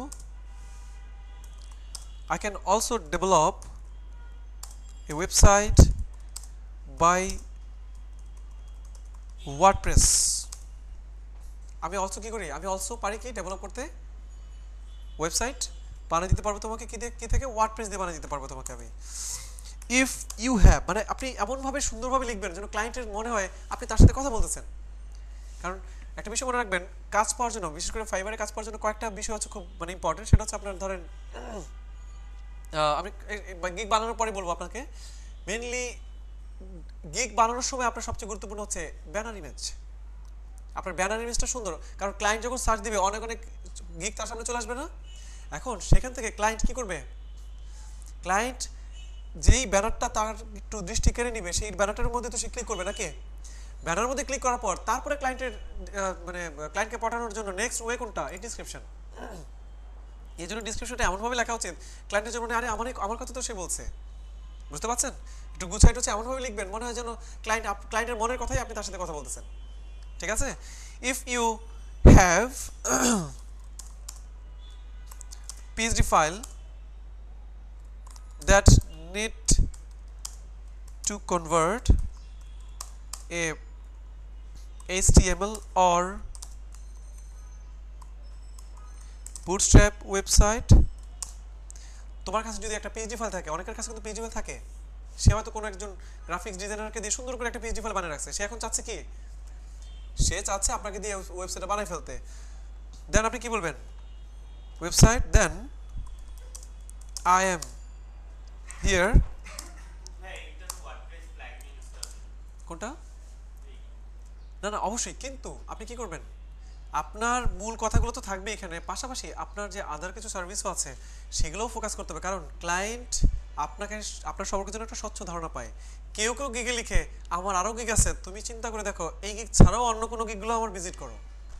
can also develop a website by WordPress. আমি অলসো কি করি, আমি অলসো পারি কি ডেভেলপ করতে, ওয়েবসাইট বানিয়ে দিতে পারবো তোমাকে কি থেকে, ওয়ার্ডপ্রেস দিয়ে বানিয়ে দিতে পারবো তোমাকে আমি। ইফ ইউ হ্যাভ, মানে আপনি এমনভাবে সুন্দরভাবে লিখবেন যেন ক্লায়েন্টের মনে হয় আপনি তার সাথে কথা বলতেছেন। কারণ একটা বিষয় মনে রাখবেন, কাজ পাওয়ার জন্য, বিশেষ করে ফাইবারে কাজ পাওয়ার জন্য কয়েকটা বিষয় হচ্ছে খুব মানে ইম্পর্টেন্ট। সেটা হচ্ছে আপনার ধরেন আমি গিগ বানানোর পরে বলবো আপনাকে, মেনলি গিগ বানানোর সময় আপনার সবচেয়ে গুরুত্বপূর্ণ হচ্ছে ব্যানার ইমেজ। আপনার ব্যানার ইমেজটা সুন্দর, কারণ ক্লায়েন্ট যখন সার্চ দিবে অনেক অনেক গিগ তার সামনে চলে আসবে না। এখন সেখান থেকে ক্লায়েন্ট কি করবে, ক্লায়েন্ট যেই ব্যানারটা তার একটু দৃষ্টি কেড়ে নিবে সেই ব্যানারটার মধ্যে তো সে ক্লিক করবে নাকি। ব্যানারের মধ্যে ক্লিক করার পর তারপরে ক্লায়েন্টের মানে ক্লায়েন্টকে পাঠানোর জন্য নেক্সট ওয়ে কোনটা, এই ডিসক্রিপশন। এই জন্য ডিসক্রিপশনটা এমনভাবে লেখা উচিত ক্লায়েন্টের জন্য, আরে আমার কথা তো সে বলছে, বুঝতে পারছেন। একটু গুছাইট হচ্ছে এমনভাবে লিখবেন মনে হয় যেন ক্লায়েন্টের মনের কথাই আপনি তার সাথে কথা বলতেছেন, ঠিক আছে। If you have PhD file that need to convert a HTML or bootstrap website, তোমার কাছে যদি একটা পিএইচডি ফাইল থাকে, অনেকের কাছে কিন্তু পিএইচডি ফাইল থাকে, সে হয়তো কোনো একজন গ্রাফিক্স ডিজাইনারকে দিয়ে সুন্দর করে একটা পিএইচডি ফাইল বানিয়ে রাখছে, সে এখন চাচ্ছে কি, সে চাচ্ছে আপনাকে দিয়ে ওয়েবসাইটটা বানিয়ে ফেলতে। দেন আপনি কি বলবেন, website, then I am here, কোনটা না না অবশ্যই, কিন্তু আপনি কি করবেন, আপনার মূল কথাগুলো তো থাকবে এখানে, পাশাপাশি আপনার যে আদার কিছু সার্ভিসও আছে সেগুলোও ফোকাস করতে হবে। কারণ ক্লায়েন্ট আপনাকে, আপনার সম্পর্কের জন্য একটা স্বচ্ছ ধারণা পায়। কেউ কেউ গিগে লিখে আমার আরও গিগ আছে, তুমি চিন্তা করে দেখো এই গিগ ছাড়াও অন্য কোনো গিগগুলো আমার ভিজিট করো,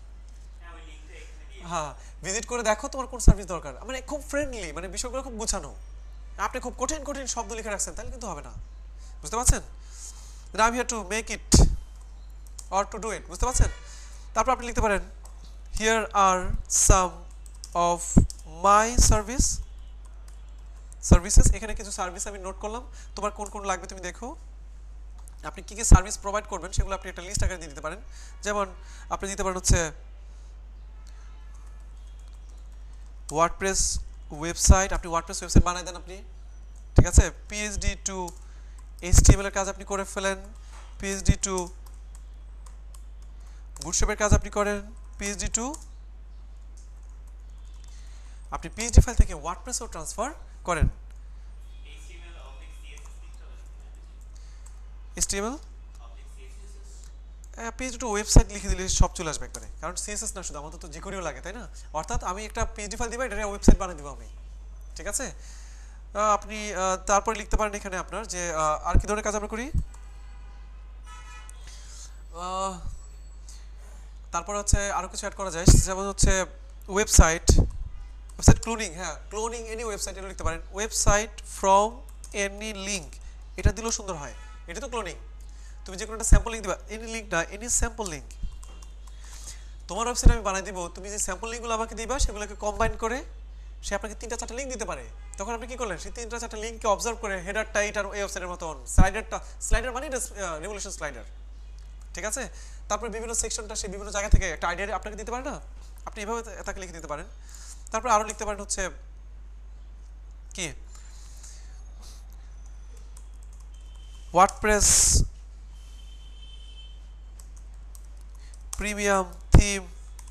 হ্যাঁ ভিজিট করে দেখো তোমার কোন সার্ভিস দরকার। মানে খুব ফ্রেন্ডলি, মানে বিষয়গুলো খুব গুছানো। আপনি খুব কঠিন কঠিন শব্দ লিখে রাখছেন তাহলে কিন্তু হবে না, বুঝতে পারছেন। I am here to make it or to do it, বুঝতে পারছেন। তারপর আপনি লিখতে পারেন here are some of my services, এখানে কিছু সার্ভিস আমি নোট করলাম, তোমার কোন কোন লাগবে তুমি দেখো। আপনি কি কি সার্ভিস প্রোভাইড করবেন সেগুলো আপনি একটা লিস্ট আকারে দিয়ে দিতে পারেন। যেমন আপনি দিতে পারেন হচ্ছে ওয়ার্ডপ্রেস ওয়েবসাইট, আপনি ওয়ার্ডপ্রেস ওয়েবসাইট বানাই দেন আপনি, ঠিক আছে। PhD টু HTML এর কাজ আপনি করে ফেলেন, PhD টু বুটস্ট্র্যাপের কাজ আপনি করেন, PhD টু আপনি PhD ফাইল থেকে ওয়ার্ডপ্রেসও ট্রান্সফার করেন। HTML PhD টু ওয়েবসাইট লিখে দিলে সব চলে আসবে একবারে, কারণ CSS না শুধু, আমাদের তো jQuery লাগে তাই না। অর্থাৎ আমি একটা PhD ফাইল দিব, এটা ওয়েবসাইট বানিয়ে দিব আমি, ঠিক আছে। আপনি তারপরে লিখতে পারেন এখানে আপনার যে আর কি ধরনের কাজ আমরা করি। তারপর হচ্ছে আরো কিছু অ্যাড করা যায়, যেমন হচ্ছে ওয়েবসাইট ক্লোনিং, হ্যাঁ ক্লোনিং এনি ওয়েবসাইট, এটা লিখতে পারেন। ওয়েবসাইট ফ্রম এনি লিঙ্ক, এটা দিলেও সুন্দর হয়, এটা তো ক্লোনিং। তুমি যে কোনো একটা স্যাম্পল লিঙ্ক দিবা, এনি লিঙ্ক না, এনি স্যাম্পল লিঙ্ক। তোমার ওয়েবসাইট আমি বানিয়ে দিব, তুমি যে স্যাম্পল লিঙ্কগুলো আমাকে দিবা সেগুলোকে কম্বাইন করে সে আপনাকে 3টা-4টা লিঙ্ক দিতে পারে। তখন আপনি কি করলেন, সেই 3টা-4টা লিঙ্ককে অবজার্ভ করে হেডারটা এইটার এই ওয়েবসাইটের মতন, স্লাইডার মানে রেভলিউশন স্লাইডার, ঠিক আছে। তারপর বিভিন্ন সেকশনটা সে বিভিন্ন জায়গা থেকে একটা আইডিয়া আপনাকে দিতে পারে না, আপনি এভাবে তাকে লিখে দিতে পারেন। তারপর আরো লিখতে পারেন হচ্ছে কি, ওয়ার্ডপ্রেস প্রিমিয়াম থিম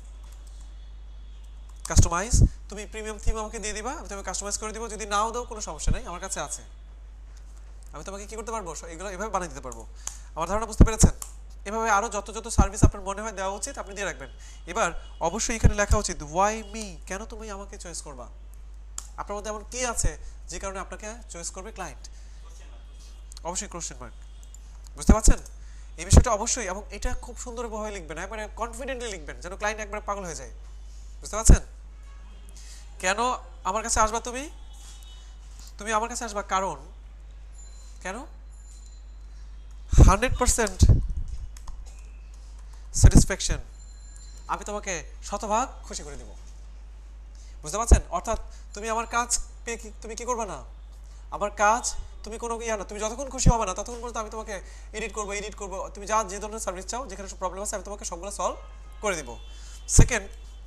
কাস্টমাইজ, তুমি প্রিমিয়াম থিম আমাকে দিয়ে দিবা, আমি তোমাকে কাস্টমাইজ করে দিব, যদি নাও দাও কোনো সমস্যা নাই, আমার কাছে আছে, আমি তোমাকে কি করতে পারবো, এগুলো এভাবে বানিয়ে দিতে পারবো। আমার ধারণা বুঝতে পেরেছেন। এভাবে আরো যত যত সার্ভিস আপনার মনে হয় দেওয়া উচিত আপনি দিয়ে রাখবেন। এবার অবশ্যই এখানে লেখা উচিত ওয়াই মি, কেন তুমি আমাকে চয়েস করবা, আপনার মধ্যে এমন কি আছে যে কারণে আপনাকে চয়েস করবে ক্লায়েন্ট, অবশ্যই কোশ্চেন মার্ক, বুঝতে পারছেন এই বিষয়টা অবশ্যই। এবং এটা খুব সুন্দরভাবে লিখবেন, একবারে কনফিডেন্টলি লিখবেন যেন ক্লায়েন্ট একবার পাগল হয়ে যায়, বুঝতে পারছেন। কেন আমার কাছে আসবা তুমি, তুমি আমার কাছে আসবা কারণ, কেন 100% স্যাটিসফ্যাকশন, আমি তোমাকে শতভাগ খুশি করে দেব, বুঝতে পারছেন। অর্থাৎ তুমি আমার কাজ পেয়ে তুমি কি করবে না, আমার কাজ তুমি কোনো ইয়া না, তুমি যতক্ষণ খুশি হবে না ততক্ষণ পর্যন্ত আমি তোমাকে এডিট করব, তুমি যে ধরনের সার্ভিস চাও, যেখানে প্রবলেম আছে আমি তোমাকে সবগুলো সলভ করে দিব। সেকেন্ড,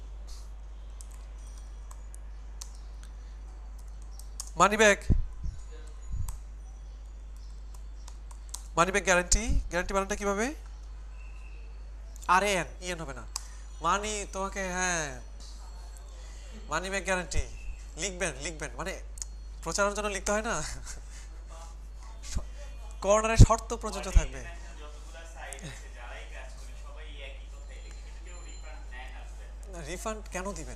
মানি ব্যাক গ্যারান্টি বানানটা কিভাবে? আরে এন হবে না, মানি তোমাকে, হ্যাঁ মানি ব্যাক গ্যারান্টি লিখবেন মানে প্রচারের জন্য লিখতে হয় না, কর্নারে শর্ত প্রযোজ্য থাকবে। রিফান্ড কেন দিবেন?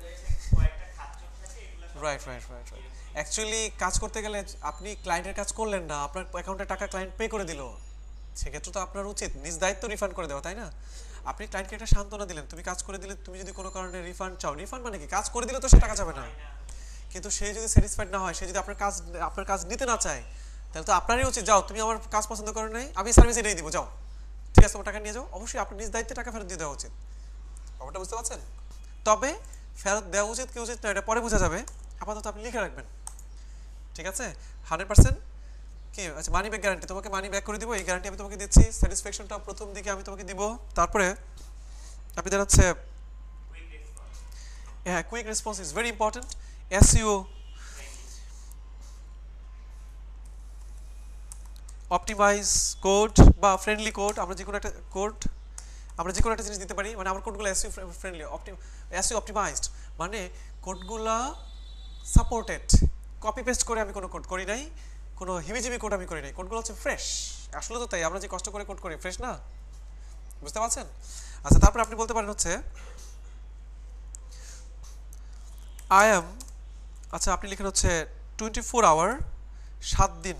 রাইট। অ্যাকচুয়ালি কাজ করতে গেলে আপনি ক্লায়েন্টের কাজ করলেন না, আপনার অ্যাকাউন্টে টাকা ক্লায়েন্ট পে করে দিল, সেক্ষেত্রে তো আপনার উচিত নিজ দায়িত্ব রিফান্ড করে দেওয়া, তাই না? আপনি ক্লায়েন্টকে একটা সান্ত্বনা দিলেন, তুমি কাজ করে দিলে, তুমি যদি কোনো কারণে রিফান্ড চাও, রিফান্ড মানে কি, কাজ করে দিলে তো সে টাকা যাবে না, কিন্তু সে যদি স্যাটিসফাইড না হয়, সে যদি আপনার কাজ নিতে না চায়, তাহলে তো আপনারই উচিত, যাও তুমি আমার কাজ পছন্দ করো নাই, আমি সার্ভিস এটাই দিব, যাও ঠিক আছে, তোমার টাকা নিয়ে যাও। অবশ্যই আপনার নিজ দায়িত্বে টাকা ফেরত দিয়ে দেওয়া উচিত, ব্যাপারটা বুঝতে পারছেন? তবে ফেরত দেওয়া উচিত কি উচিত না এটা পরে বোঝা যাবে, আপাতত আপনি লিখে রাখবেন, ঠিক আছে? 100% কি আচ্ছা, মানি ব্যাক গ্যারান্টি, তোমাকে মানি ব্যাক করে দিব, এই গ্যারান্টি আমি তোমাকে দিচ্ছি। স্যাটিসফ্যাকশনটা প্রথম দিকে আমি তোমাকে দিব, তারপরে আপনি দেন হচ্ছে, হ্যাঁ quick response is very important. SEO optimize code বা ফ্রেন্ডলি কোড, আমরা যে কোনো একটা জিনিস দিতে পারি, মানে আমার কোডগুলো এসইও ফ্রেন্ডলি, এসইও অপটিমাইজড, মানে কোডগুলো সাপোর্টেড, কপি পেস্ট করে আমি কোনো কোড করি নাই, কোনো হিবিজিবি কোড আমি করি নাই, কোডগুলো হচ্ছে ফ্রেশ। আসলে তো তাই, আমরা যে কষ্ট করে কোড করি ফ্রেশ না, বুঝতে পারছেন? আচ্ছা, তারপরে আপনি বলতে পারেন হচ্ছে আই এম, আচ্ছা আপনি লিখেন হচ্ছে 24 আওয়ার, 7 দিন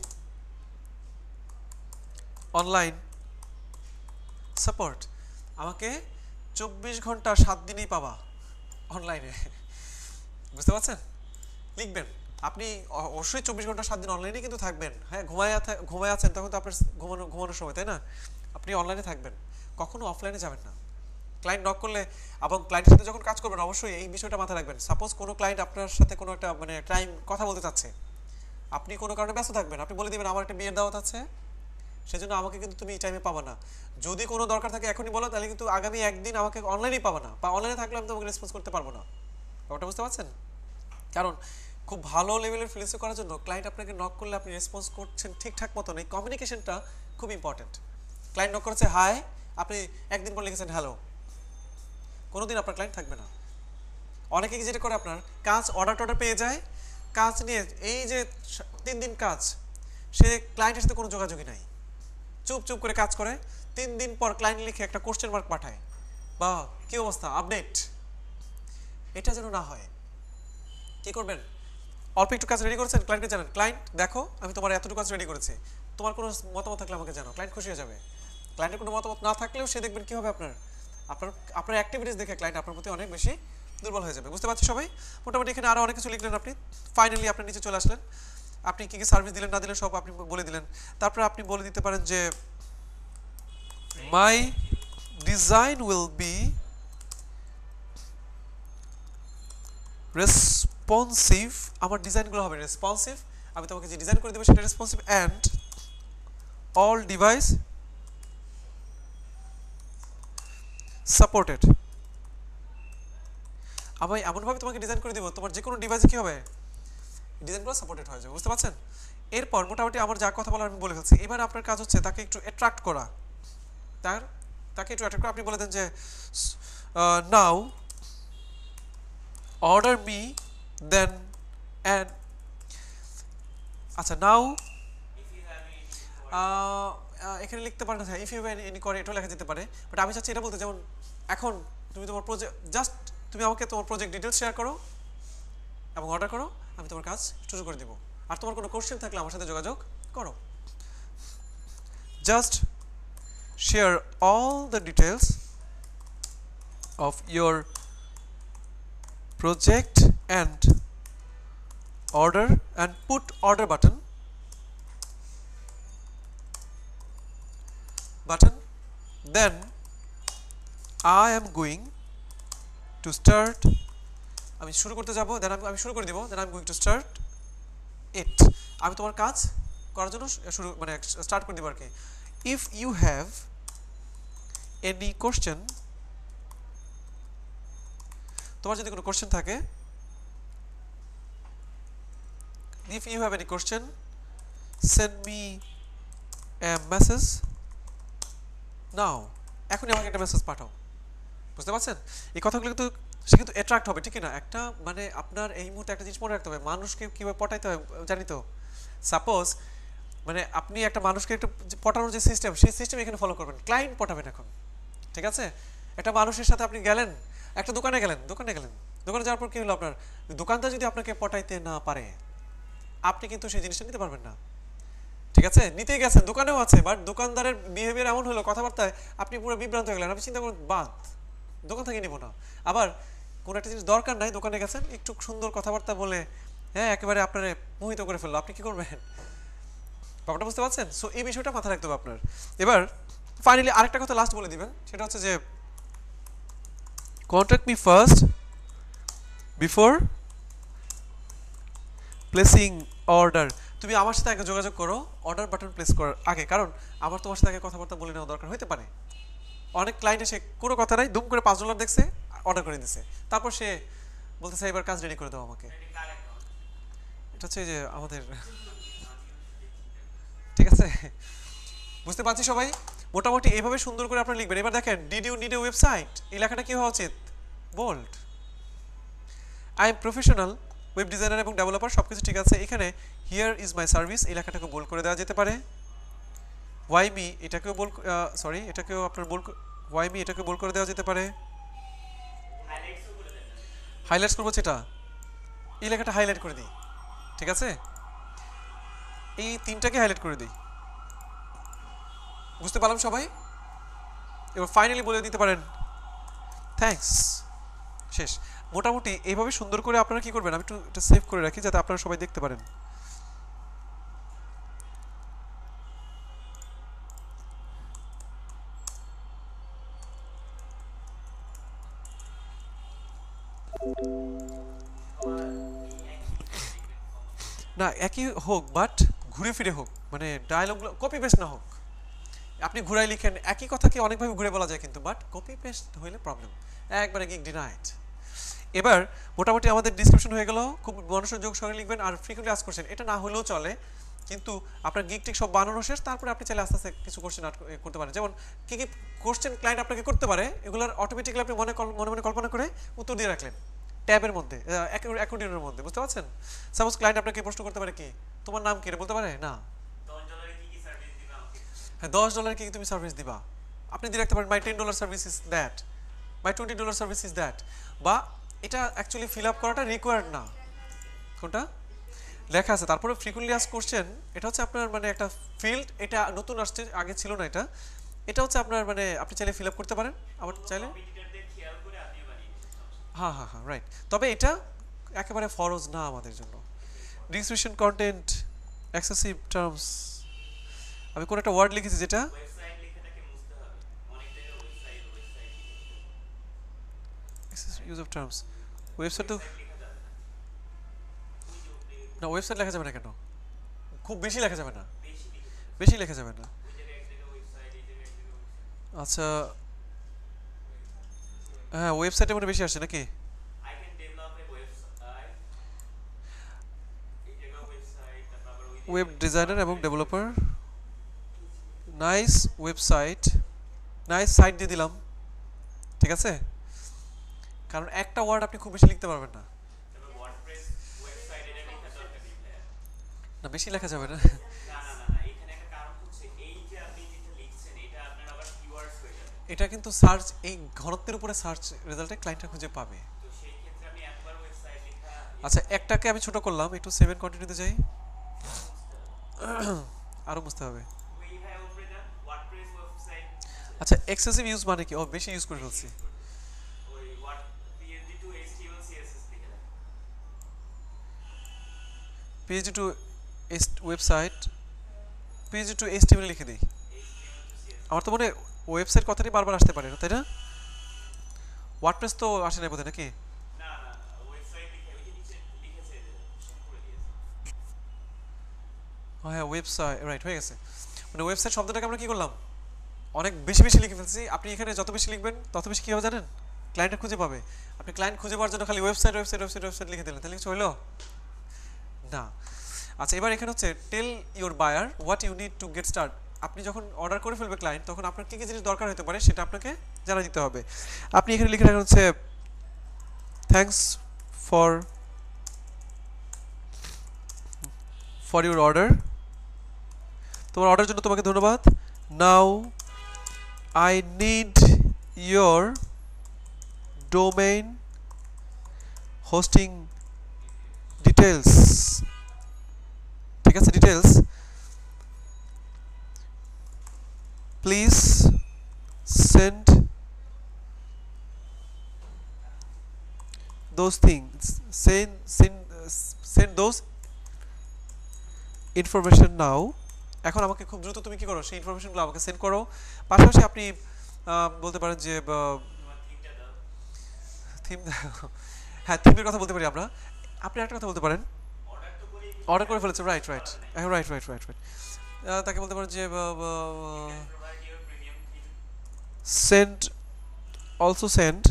অনলাইন সাপোর্ট, আমাকে 24 ঘন্টা 7 দিনেই পাবা অনলাইনে, বুঝতে পারছেন? লিখবেন আপনি অবশ্যই 24 ঘন্টা 7 দিন অনলাইনে কিন্তু থাকবেন, হ্যাঁ ঘুমায় আছেন তখন তো আপনার ঘুমানোর সময়, তাই না? আপনি অনলাইনে থাকবেন, কখনো অফলাইনে যাবেন না। ক্লায়েন্ট নক করলে এবং ক্লায়েন্টের সাথে যখন কাজ করবেন অবশ্যই এই বিষয়টা মাথায় রাখবেন। সাপোজ কোনো ক্লায়েন্ট আপনার সাথে কোনো একটা মানে টাইম কথা বলতে চাচ্ছে, আপনি কোনো কারণে ব্যস্ত থাকবেন, আপনি বলে দিবেন আমার একটা বিয়ের দাওয়াত আছে, সেজন্য আমাকে কিন্তু তুমি এই টাইমে পাবা না, যদি কোনো দরকার থাকে এখনই বলো, তাহলে কিন্তু আগামী একদিন আমাকে অনলাইনেই পাবা না, বা অনলাইনে থাকলে আমি তোমাকে রেসপন্স করতে পারবো না। ওটা বুঝতে পারছেন? কারণ খুব ভালো লেভেলের ফ্রিল্যান্সিং করার জন্য ক্লায়েন্ট আপনাকে নক করলে আপনি রেসপন্স করছেন ঠিকঠাক মতন, এই কমিউনিকেশনটা খুব ইম্পর্টেন্ট। ক্লায়েন্ট নক করেছে হাই, আপনি একদিন পর লিখেছেন হ্যালো, কোনোদিন আপনার ক্লায়েন্ট থাকবে না। অনেকে যেটা করে, আপনার কাজ অর্ডার পেয়ে যায়, কাজ নিয়ে এই যে 3 দিন কাজ, সে ক্লায়েন্টের সাথে কোনো যোগাযোগই নাই, চুপ করে কাজ করে, 3 দিন পর ক্লায়েন্ট লিখে একটা কোশ্চেন মার্ক পাঠায়, বা কি অবস্থা আপডেট, এটা যেন না হয়। কি করবেন? অল্প একটু কাজ রেডি করেছেন, ক্লায়েন্টকে জানান, ক্লায়েন্ট দেখো আমি তোমার এতটুকু কাজ রেডি করেছি, তোমার কোনো মতামত থাকলে আমাকে জানাও, ক্লায়েন্ট খুশি হয়ে যাবে। ক্লায়েন্টের কোনো মতামত না থাকলেও সে দেখবেন কি হবে, আপনার অ্যাক্টিভিটিস দেখে ক্লায়েন্ট আপনার প্রতি অনেক বেশি দুর্বল হয়ে যাবে। বুঝতে পারছি সবাই? মোটামুটি এখানে আরও অনেক কিছু লিখলেন আপনি, ফাইনালি আপনার নিচে চলে আসলেন, আপনি কী কী সার্ভিস দিলেন না দিলেন সব আপনি বলে দিলেন। তারপরে আপনি বলে দিতে পারেন যে my design will be responsive, আমার ডিজাইনগুলো হবে রেসপন্সিভ, আমি তোমাকে যে ডিজাইন করে দেবো সেটা responsive, and all device supported. আমি এমনভাবে তোমাকে ডিজাইন করে দেবো তোমার যে কোনো ডিভাইসে কী হবে, ডিজাইনগুলো সাপোর্টেড হয়ে যাবে। বুঝতে পারছেন? এরপর মোটামুটি আমার যা কথা বলার আমি বলে ফেলছি, এবার আপনার কাজ হচ্ছে তাকে একটু অ্যাট্রাক্ট করা, তাকে একটু অ্যাট্রাক্ট করা। আপনি বলে দেন যে now order me then and, আচ্ছা নাও এখানে লিখতে পারেন, হ্যাঁ ইফ ইউ হ্যাভ এনি করে এটাও লেখা যেতে পারে, বাট আমি চাচ্ছি এটা বলতে, যেমন এখন তুমি তোমার তুমি আমাকে তোমার প্রজেক্ট ডিটেলস শেয়ার করো এবং অর্ডার করো, আমি তোমার কাজ শুরু করে দেবো, আর তোমার কোনো কোশ্চেন থাকলে আমার সাথে যোগাযোগ করো। Just share all the details of your project and order and put order button, then I am going to start, আমি শুরু করতে যাব, দেন আমি শুরু করে দিব, দেন I am going to start it, আমি তোমার কাজ করার জন্য শুরু মানে স্টার্ট করে দিব আর কি if you have any question তোমার যদি কোনো কোশ্চেন থাকে if you have any question send me a message now এখনই আমাকে একটা মেসেজ পাঠাও বুঝতে পারছেন এই কথাগুলো কিন্তু সে কিন্তু অ্যাট্রাক্ট হবে ঠিক না একটা মানে আপনার এই মুহূর্তে একটা জিনিস মনে রাখতে হবে মানুষকে কিভাবে পটাইতে হয় জানি তো সাপোজ মানে আপনি একটা মানুষকে একটু পটানোর যে সিস্টেম সেই সিস্টেম এখানে ফলো করবেন ক্লায়েন্ট পটাবেন এখন ঠিক আছে একটা মানুষের সাথে আপনি গেলেন একটা দোকানে গেলেন দোকানে যাওয়ার পর কি হলো আপনার দোকানদার যদি আপনাকে পটাইতে না পারে আপনি কিন্তু সেই জিনিসটা নিতে পারবেন না ঠিক আছে নিতেই গেছেন দোকানেও আছে বাট দোকানদারের বিহেভিয়ার এমন হলো কথাবার্তায় আপনি পুরো বিভ্রান্ত হয়ে গেলেন আপনি চিন্তা করুন বাদ দোকান থেকে নিব না আবার কোনো একটা জিনিস দরকার নাই দোকানে গেছেন একটু সুন্দর কথাবার্তা বলে হ্যাঁ একেবারে আপনারে মোহিত করে ফেললো আপনি কি করবেন ব্যাপারটা বুঝতে পারছেন সো এই বিষয়টা মাথায় রাখতে হবে আপনার এবার ফাইনালি আরেকটা কথা লাস্ট বলে দিবেন সেটা হচ্ছে যে contact me first before placing order তুমি আমার সাথে আগে যোগাযোগ করো অর্ডার বাটন প্লেস করার আগে কারণ আমার তোমার সাথে আগে কথাবার্তা বলে নেওয়া দরকার হতে পারে অনেক ক্লায়েন্ট এসে কোনো কথা নাই দুম করে $5 দেখছে অর্ডার করে দিছে তারপর সে বলতেছে এবার কাজ রেডি করে দাও আমাকে এটা হচ্ছে যে আমাদের ঠিক আছে বুঝতে পারছি সবাই মোটামুটি এইভাবে সুন্দর করে আপনারা লিখবেন এবার দেখেন did you need a website এই লেখাটা কি হওয়া উচিত bold I am professional web designer এবং ডেভেলপার সবকিছু ঠিক আছে এখানে হিয়ার ইজ মাই সার্ভিস এই লেখাটাকে বোল্ড করে দেওয়া যেতে পারে ওয়াই মি এটাকেও বোল্ড সরি এটাকেও আপনার বোল্ড ওয়াই মি এটাকে বোল্ড করে দেওয়া যেতে পারে হাইলাইটস করবো সেটা এই লেখাটা হাইলাইট করে দিই ঠিক আছে এই তিনটাকে হাইলাইট করে দিই বুঝতে পারলাম সবাই এবার ফাইনালি বলে দিতে পারেন থ্যাঙ্কস শেষ মোটামুটি এইভাবে সুন্দর করে আপনারা কি করবেন আমি একটু এটা সেভ করে রাখি যাতে আপনারা সবাই দেখতে পারেন না একই হোক বাট ঘুরে ফিরে হোক মানে ডায়লগগুলো কপি পেস্ট না হোক আপনি ঘুরাই লিখেন একই কথাকে অনেকভাবে ঘুরে বলা যায় কিন্তু বাট কপি পেস্ট হইলে প্রবলেম একবারে গিগ ডিনাইড এবার মোটামুটি আমাদের ডিসক্রিপশন হয়ে গেল খুব মনোযোগ সহকারে লিখবেন আর ফ্রিকোয়েন্টলি আস্ক কোশ্চেন এটা না হলেও চলে কিন্তু আপনার গিগ টিক সব বানানো শেষ তারপরে আপনি চাইলে আস্তে আস্তে কিছু কোশ্চেন করতে পারেন যেমন কি কি কোশ্চেন ক্লায়েন্ট আপনাকে করতে পারে এগুলোর অটোমেটিক্যালি আপনি মনে মনে কল্পনা করে উত্তর দিয়ে রাখলেন ট্যাবের মধ্যে অ্যাকর্ডিয়নের মধ্যে বুঝতে পারছেন সাপোজ ক্লায়েন্ট আপনাকে প্রশ্ন করতে পারে কি তোমার নাম কি রে বলতে পারে না হ্যাঁ $10 কি তুমি সার্ভিস দিবা আপনি দিয়ে রাখতে পারেন my $10 service is that my $20 service is that বা এটা অ্যাকচুয়ালি ফিল আপ করাটা রিকোয়ার্ড না কোনটা লেখা আছে তারপরে ফ্রিকোয়েন্টলি আস্ক কোশ্চেন এটা হচ্ছে আপনার মানে একটা ফিল্ড এটা নতুন আসছে আগে ছিল না এটা এটা হচ্ছে আপনার মানে আপনি চাইলে ফিল আপ করতে পারেন আবার চাইলে হ্যাঁ হ্যাঁ হ্যাঁ রাইট তবে এটা একেবারে ফরজ না আমাদের জন্য ডিসক্রিপশন কন্টেন্ট এক্সেসিভ টার্মস আমি কোন একটা ওয়ার্ড লিখেছি যেটা ওয়েবসাইট লেখাটাকে মুছতে হবে অনেক জায়গায় website excessive use of terms website তো না ওয়েবসাইট লেখা যাবে না কেন খুব বেশি লেখা যাবে না বেশি লেখা যাবে না আচ্ছা হ্যাঁ ওয়েবসাইটে মনে বেশি আসছে নাকি ওয়েব ডিজাইনার এবং developer nice website nice site দিয়ে দিলাম ঠিক আছে কারণ একটা ওয়ার্ড আপনি খুব বেশি লিখতে পারবেন না না বেশি লেখা যাবে না এটা কিন্তু সার্চ এই ঘনত্বের উপরে সার্চ রেজাল্টে ক্লায়েন্টটা খুঁজে পাবে আচ্ছা একটাকে আমি ছোট করলাম একটু 7 কন্টিনিউতে যাই আরো বুঝতে হবে আচ্ছা এক্সেসিভ ইউজ মানে কি ও বেশি ইউজ করে ফেলছি PHP to website PHP to HTML লিখে দিই আমার তো মনে ওয়েবসাইট কথাটি বারবার আসতে পারে না তাই না ওয়ার্ডপ্রেস তো আসে না বোধহয় নাকি না না ওয়েবসাইট লিখে ওই যে নিচে লিখেছে করে দিয়েছে হ্যাঁ ওয়েবসাইট, রাইট, হয়ে গেছে। মানে ওয়েবসাইট শব্দটাকে আমরা কি করলাম, অনেক বেশি বেশি লিখে ফেলছি। আপনি এখানে যত বেশি লিখবেন তত বেশি কী হবে জানেন, ক্লায়েন্টটা খুঁজে পাবে। আপনি ক্লায়েন্ট খুঁজে পাওয়ার জন্য খালি ওয়েবসাইট ওয়েবসাইট ওয়েবসাইট ওয়েবসাইট লিখে দিলেন, তাহলে কিছু হইলো না। আচ্ছা, এবার এখানে হচ্ছে tell your buyer what you need to get start. আপনি যখন অর্ডার করে ফেলবে ক্লায়েন্ট, তখন আপনার কী কী জিনিস দরকার হতে পারে সেটা আপনাকে জানা দিতে হবে। আপনি এখানে লিখে রাখেন হচ্ছে thanks for for your order, তোমার অর্ডারের জন্য তোমাকে ধন্যবাদ। Now I need your domain hosting details, ঠিক আছে, details please send those things, send those information now। এখন আমাকে খুব দ্রুত তুমি কি করো, সেই ইনফরমেশনগুলো আমাকে সেন্ড করো। পাশাপাশি আপনি বলতে পারেন যে থিম, হ্যাঁ থিমের কথা বলতে পারি আমরা। আপনি একটা কথা বলতে পারেন, অর্ডার করে ফেলেছে, right right right right right right, তাকে বলতে পারেন যে send also send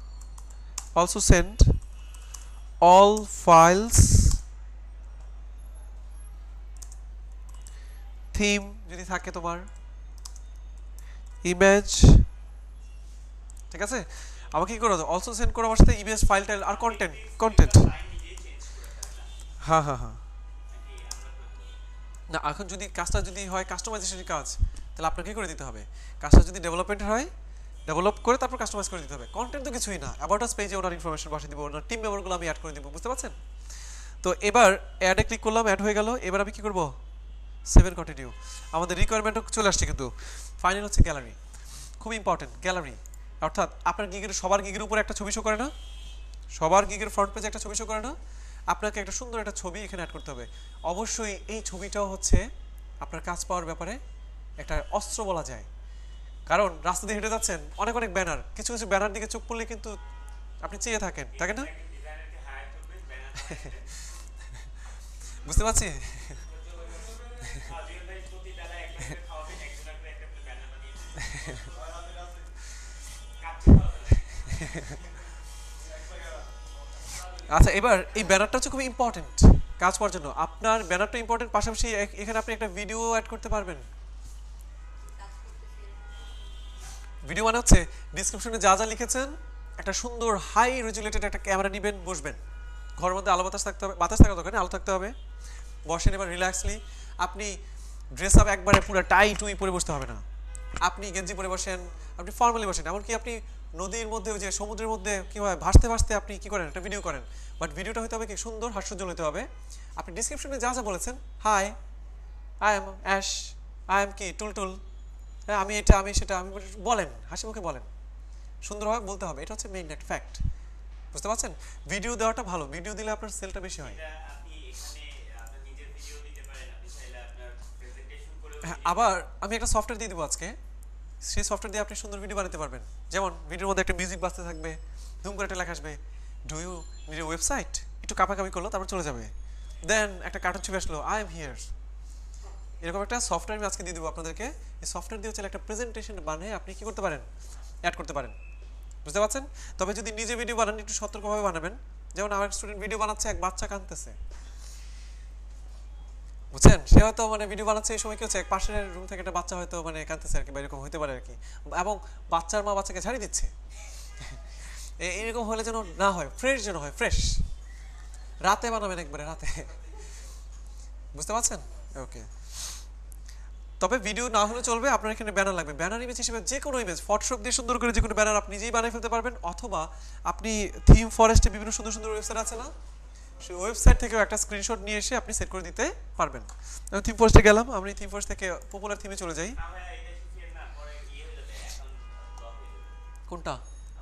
all files, theme যদি থাকে তোমার, ইমেজ, ঠিক আছে, আমাকে কি করো, অলসো সেন্ড করো আমার সাথে ইমেজ, ফাইল টাইল আর কন্টেন্ট। হ্যাঁ হ্যাঁ হ্যাঁ, না এখন যদি কাজটা যদি হয় কাস্টমাইজেশনের কাজ, তাহলে আপনাকে কি করে দিতে হবে, কাজটা যদি ডেভেলপমেন্টের হয় ডেভেলপ করে তারপর কাস্টমাইজ করে দিতে হবে। কন্টেন্ট তো কিছুই না, অ্যাবাউট আস পেজে ওনার ইনফরমেশন বসিয়ে দিব, ওনার টিম মেম্বারগুলো আমি অ্যাড করে দিব, বুঝতে পারছেন? তো এবার অ্যাডে ক্লিক করলাম, অ্যাড হয়ে গেল। এবার আমি কি করব, সেভ এন্ড কন্টিনিউ। আমাদের রিকোয়ারমেন্টও চলে আসছে, কিন্তু ফাইনাল হচ্ছে গ্যালারি, খুব ইম্পর্টেন্ট গ্যালারি। অর্থাৎ আপনার গিগের সবার গিগের উপরে একটা ছবি শো করে না, সবার গিগের ফ্রন্ট পেজে একটা ছবি শো করে না, আপনাকে একটা সুন্দর একটা ছবি এখানে অ্যাড করতে হবে। অবশ্যই এই ছবিটাও হচ্ছে আপনার কাজ পাওয়ার ব্যাপারে একটা অস্ত্র বলা যায়। কারণ রাস্তা দিয়ে হেঁটে যাচ্ছেন, অনেক অনেক ব্যানার, কিছু কিছু ব্যানার দিকে চোখ পড়লে কিন্তু আপনি চেয়ে থাকেন, তাকে না? বুঝতে পারছি। আচ্ছা, এবার এই ব্যানারটা হচ্ছে খুব ইম্পর্টেন্ট কাজ পাওয়ার জন্য। আপনার ব্যানারটা ইম্পর্টেন্ট, পাশাপাশি এখানে আপনি একটা ভিডিও অ্যাড করতে পারবেন। ভিডিও মানে হচ্ছে ডিসক্রিপশনে যা যা লিখেছেন, একটা সুন্দর হাই রেজুলেটেড একটা ক্যামেরা নেবেন, বসবেন, ঘরের মধ্যে আলো বাতাস থাকতে হবে, বাতাস থাকার দরকার নেই, আলো থাকতে হবে, বসেন এবার রিল্যাক্সলি। আপনি ড্রেস আপ একবারে পুরো টাই টুই পরে বসতে হবে না, আপনি গেঞ্জি পরে বসেন, আপনি ফর্মালি বসেন, এমনকি আপনি নদীর মধ্যে, ওই যে সমুদ্রের মধ্যে কী হয় ভাসতে ভাসতে আপনি কী করেন, একটা ভিডিও করেন, বাট ভিডিওটা হতে হবে কি সুন্দর হাস্যোজ্জ্বল হতে হবে। আপনি ডিসক্রিপশনে যা যা বলেছেন, hi I am Ash, I am কি টুলটুল, হ্যাঁ আমি এটা আমি সেটা, আমি বলেন, হাসি মুখে বলেন, সুন্দরভাবে বলতে হবে, এটা হচ্ছে মেইন একটা ফ্যাক্ট, বুঝতে পারছেন? ভিডিও দেওয়াটা ভালো, ভিডিও দিলে আপনার সেলটা বেশি হয়। হ্যাঁ, আবার আমি একটা সফটওয়্যার দিয়ে দেবো আজকে, সেই সফটওয়্যার দিয়ে আপনি সুন্দর ভিডিও বানাতে পারবেন। যেমন ভিডিওর মধ্যে একটা মিউজিক বাজতে থাকবে, ধুম করে একটা লেখা আসবে, do you need a website, একটু কাপাকাপি করলো, তারপর চলে যাবে, দেন একটা কার্টুন ছবি আসলো, আই এম হিয়ার। এরকম একটা সফটওয়্যার আমি আজকে দিয়ে দেবো আপনাদেরকে। এই সফটওয়্যার দিয়ে হচ্ছে একটা প্রেজেন্টেশন বানিয়ে আপনি কি করতে পারেন, অ্যাড করতে পারেন, বুঝতে পারছেন? তবে যদি নিজে ভিডিও বানান একটু সতর্কভাবে বানাবেন। যেমন আমার স্টুডেন্ট ভিডিও বানাচ্ছে, এক বাচ্চা কাঁদতেছে, বুঝছেন? সে হয়তো মানে ভিডিও বানাচ্ছে, এই সময় কি হচ্ছে, এক পাশের রুম থেকে একটা বাচ্চা হয়তো মানে কাঁদতেছে আর কি, বা এরকম হতে পারে আর কি, এবং বাচ্চার মা বাচ্চাকে ছাড়িয়ে দিচ্ছে। এরকম হলে যেন না হয়, ফ্রেশ যেন হয়, ফ্রেশ। রাতে বানাবেন, একবারে রাতে, বুঝতে পারছেন? ওকে। তবে ভিডিও না হলে চলবে, আপনার এখানে ব্যানার লাগবে। ব্যানার ইমেজ হিসেবে যে কোনো ইমেজ ফটোশপ দিয়ে সুন্দর করে যে কোনো ব্যানার আপনি নিজেই বানিয়ে ফেলতে পারবেন, অথবা আপনি থিম ফরেস্টে বিভিন্ন সুন্দর সুন্দর ওয়েবসাইট আছে না, সেই ওয়েবসাইট থেকেও একটা স্ক্রিনশট নিয়ে এসে আপনি সেট করে দিতে পারবেন। আমি থিম ফরেস্টে গেলাম, আমি থিম ফরেস্ট থেকে পপুলার থিমে চলে যাই। কোনটা?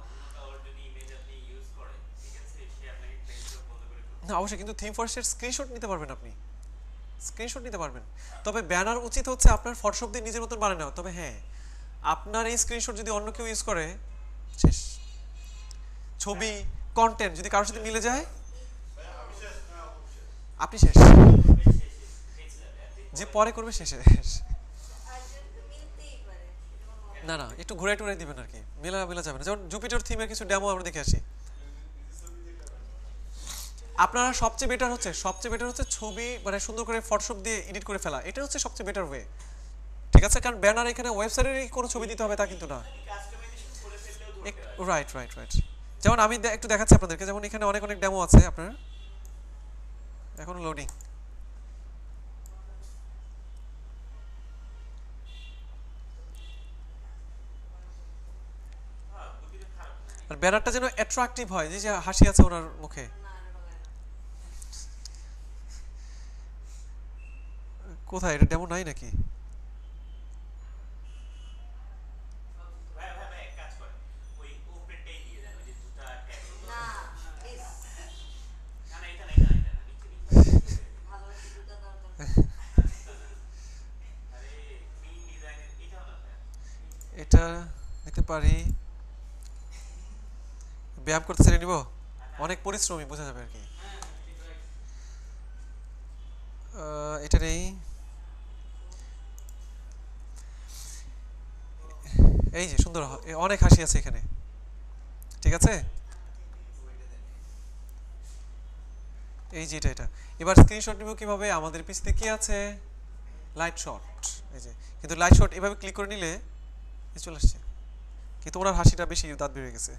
না অবশ্যই, কিন্তু থিম ফরেস্টের স্ক্রিনশট নিতে পারবেন, আপনি স্ক্রিনশট নিতে পারবেন। তবে ব্যানার উচিত হচ্ছে আপনার ফটোশপ দিয়ে নিজের মতন বানিয়ে নেওয়া। তবে হ্যাঁ, আপনার এই স্ক্রিনশট যদি অন্য কেউ ইউজ করে, শেষ। ছবি, কন্টেন্ট যদি কারোর সাথে মিলে যায়, আপনি শেষ। যে পরে করবে শেষে। না না, একটু ঘুরে টুরে দিবেন আর কি, মেলা মেলা যাবে না। যেমন জুপিটার থিমের কিছু ডেমো আমরা দেখে আসি। আপনারা সবচেয়ে বেটার হচ্ছে ছবি মানে সুন্দর করে ফটোশপ দিয়ে এডিট করে ফেলা, এটা হচ্ছে সবচেয়ে বেটার ওয়ে। ঠিক আছে, কারণ ব্যানার এখানে ওয়েবসাইটেরই কোনো ছবি দিতে হবে তা কিন্তু না। Right right right. যেমন আমি একটু দেখাচ্ছি আপনাদেরকে, যেমন এখানে অনেক অনেক ডেমো আছে আপনার, এখন লোডিং। আর ব্যানারটা যেন অ্যাট্রাকটিভ হয়, যে যে হাসি আছে ওনার মুখে। কোথায় এটা ডেমো নাই নাকি? এটা দেখতে পারি, ব্যায়াম করতে ছেড়ে নিব, অনেক পরিশ্রমী বোঝা যাবে আর কি। এটা নেই, এই যে সুন্দর অনেক হাসি আছে এখানে। ঠিক আছে, এই যে এটা এবার স্ক্রিনশট নিব কিভাবে? আমাদের পিসিতে কি আছে? Light shot. এই যে, কিন্তু লাইট শট এভাবে ক্লিক করে নিলে চলে আসছে, কিন্তু ওনার হাসিটা বেশি, দাঁত বেরিয়ে গেছে,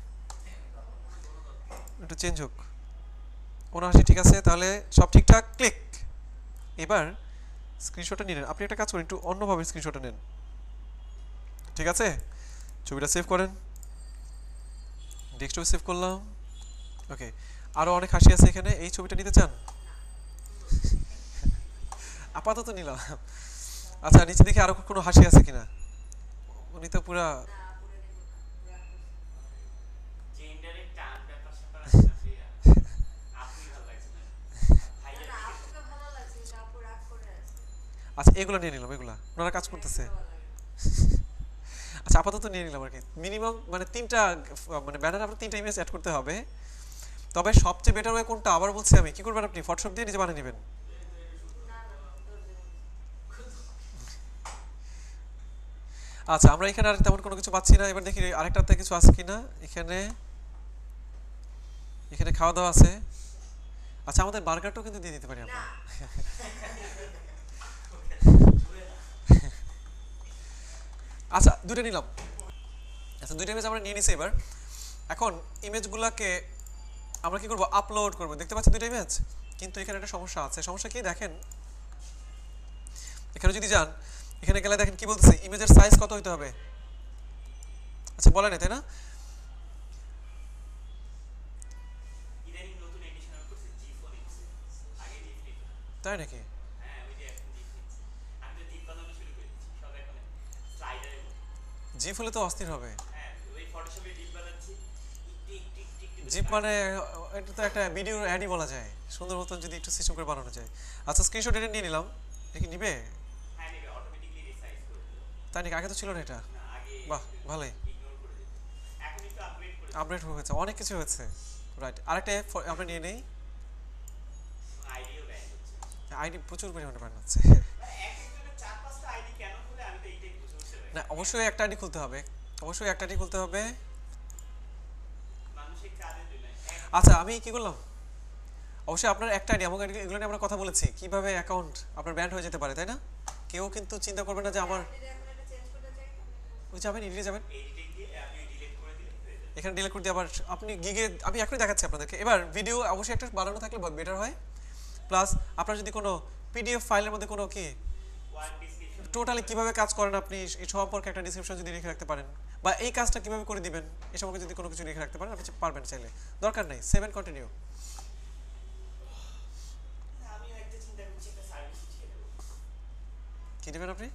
একটু চেঞ্জ হোক। ওনার হাসি ঠিক আছে, তাহলে সব ঠিকঠাক, ক্লিক। এবার স্ক্রিনশটটা নিলেন, আপনি একটা কাজ করেন, একটু অন্যভাবে স্ক্রিনশটটা নেন। ঠিক আছে, ছবিটা সেভ করেন, ডেস্কটপে সেভ করলাম। ওকে, আরও অনেক হাসি আছে এখানে, এই ছবিটা নিতে চান? আপাতত নিলাম। আচ্ছা, নিচে দেখি আরো কোনো হাসি আছে কিনা। উনি তো পুরা আচ্ছা, এগুলো নিয়ে নিলাম, এগুলা ওনারা কাজ করতেছে। আচ্ছা, আপাতত নিয়ে নিলাম আর কি। মিনিমাম মানে তিনটা মানে ব্যানার আপনার তিনটা ইমেজ অ্যাড করতে হবে। তবে সবচেয়ে বেটার ওয়ে কোনটা আবার বলছি আমি, কি করবেন আপনি ফটোশপ দিয়ে নিজে বানিয়ে নেবেন। আচ্ছা, আমরা এখানে আর তেমন কোনো কিছু পাচ্ছি না। এবার দেখি আরেকটাতে কিছু আছে কিনা। এখানে এখানে খাওয়া দাওয়া আছে। আচ্ছা, আমাদের বার্গারটাও কিন্তু দিয়ে দিতে পারি আমরা। আচ্ছা, দুটো নিলাম। আচ্ছা, দুটো ইমেজ আমরা নিয়ে নিছি। এবার এখন ইমেজগুলোকে আমরা কি করব? আপলোড করব। দেখতে পাচ্ছেন দুটো ইমেজ, কিন্তু এখানে একটা সমস্যা আছে। সমস্যা কি দেখেন, এখানে যদি যান, এখানে গেলে দেখেন কি বলতেছে, ইমেজের সাইজ কত হইতে হবে? আচ্ছা, বলেন তাই না? তাই নাকি? জিপ হলে তো অস্থির হবে। জিপ মানে এটা তো একটা ভিডিওর অ্যাডই বলা যায়, সুন্দর মতন যদি একটু সিস্টেম করে বানানো যায়। আচ্ছা, স্ক্রিনশট এটা নিয়ে নিলাম। এটা কি নিবে? তাই নাকি? আগে তো ছিল না এটা। বাহ, ভালোই আপডেট হয়েছে, অনেক কিছু হয়েছে। রাইট, আরেকটা আমরা নিয়ে নেই। আইডি প্রচুর পরিমাণে বানাচ্ছে। না, অবশ্যই একটা আইডি খুলতে হবে, অবশ্যই একটা আইডি খুলতে হবে। আচ্ছা, আমি কি করলাম, অবশ্যই আপনার একটা আইডি, আমাকে এগুলো নিয়ে আমরা কথা বলেছি, কিভাবে অ্যাকাউন্ট আপনার ব্যান্ড হয়ে যেতে পারে, তাই না? কেউ কিন্তু চিন্তা করবে না যে আমার ওই যাবেন, এডিটে যাবেন, এখানে ডিলিট করে দিয়ে আবার আপনি গিগে, আমি এখনই দেখাচ্ছি আপনাদেরকে। এবার ভিডিও অবশ্যই একটা বানানো থাকলে বেটার হয়। প্লাস আপনার যদি কোনো পিডিএফ ফাইলের মধ্যে কোনো কি টোটালি কিভাবে কাজ করেন আপনি এই সম্পর্কে একটা ডিসক্রিপশন যদি লিখে রাখতে পারেন, বা এই কাজটা কিভাবে করে দিবেন এই সম্পর্কে যদি কোনো কিছু লিখে রাখতে পারেন, আপনি পারবেন চাইলে। দরকার নেই 7 কন্টিনিউ। কি নেবেন আপনি?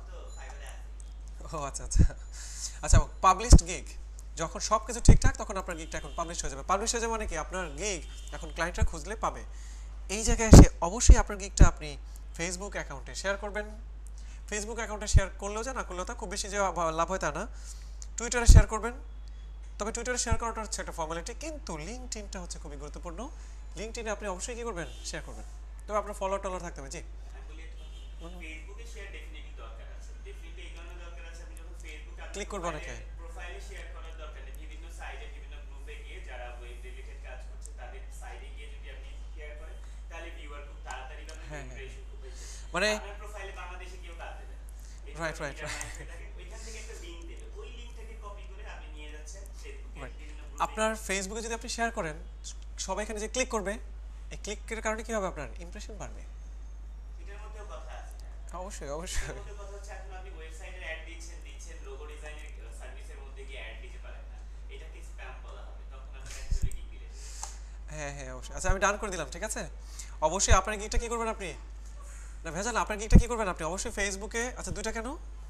ও আচ্ছা আচ্ছা আচ্ছা, পাবলিশড গিগ, যখন সব কিছু ঠিকঠাক তখন আপনার গিগটা এখন পাবলিশ হয়ে যাবে। পাবলিশ হয়ে যাবে মানে কি, আপনার গিগ এখন ক্লায়েন্টরা খুঁজলে পাবে। এই জায়গায় এসে অবশ্যই আপনার গিগটা আপনি ফেসবুক অ্যাকাউন্টে শেয়ার করবেন। ফেসবুক অ্যাকাউন্টে শেয়ার করলেও যা না করলেও তা খুব বেশি যে লাভ হয় তা না। টুইটারে শেয়ার করবেন, তবে টুইটারে শেয়ার করাটা হচ্ছে একটা ফর্মালিটি, কিন্তু লিঙ্কডইনটা হচ্ছে খুবই গুরুত্বপূর্ণ। লিঙ্কডইনে আপনি অবশ্যই কী করবেন? শেয়ার করবেন। তবে আপনার ফলোয়ার টলার থাকতে হবে। জি
ফেসবুকে শেয়ার ডেফিনেটলি দরকার আছে, ডেফিনেটলি এই কারণে দরকার আছে, আপনি যখন ফেসবুকে আপনার
ক্লিক করবো অনেকে।
প্রোফাইলে শেয়ার করার দরকার নেই, বিভিন্ন সাইটে বিভিন্ন গ্রুপে গিয়ে যারা ওয়েব রিলেটেড কাজ করছে তাদের সাইটে গিয়ে যদি আপনি শেয়ার করেন তাহলে ভিউয়ার খুব তাড়াতাড়ি পাবেন,
হ্যাঁ হ্যাঁ
ইমপ্রেশন খুব বেশি।
মানে
আপনার প্রোফাইলে বাংলাদেশে কেউ কাজ দেবে না, এটা
রাইট রাইট
ডিটারমাইন্ড হয়ে থাকে, ওইখান থেকে একটা লিংক দেবে, ওই লিংকটাকে কপি করে আপনি নিয়ে যাচ্ছেন ফেসবুকে
রাইট।
বিভিন্ন গ্রুপে।
আপনার ফেসবুকে যদি আপনি শেয়ার করেন সবাই এখানে যে ক্লিক করবে, এই ক্লিকের কারণে কি হবে, আপনার ইমপ্রেশন বাড়বে।
এটার মধ্যেও কথা আছে,
অবশ্যই
এটার
অবশ্যই।
মধ্যে কথা হচ্ছে এখন আপনি ওয়েবসাইটের অ্যাড দিচ্ছেন লোগো ডিজাইনের সার্ভিসের মধ্যে গিয়ে অ্যাড দিতে পারেন না, এটাকে স্প্যাম বলা হবে, তখন আপনার অ্যাকচুয়ালি কি দিলে।
হ্যাঁ হ্যাঁ অবশ্যই। আচ্ছা আমি ডান করে দিলাম, ঠিক আছে। অবশ্যই আপনার গিকটা কি করবেন আপনি, না ভেজাল না, আপনার গিকটা কি করবেন আপনি অবশ্যই ফেসবুকে। আচ্ছা দুইটা কেন,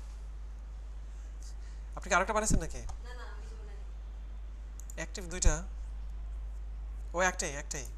আপনি কি আরেকটা বানিয়েছেন নাকি?
না না আমি কিছু বলিনি।
অ্যাক্টিভ দুইটা, ও একটাই একটাই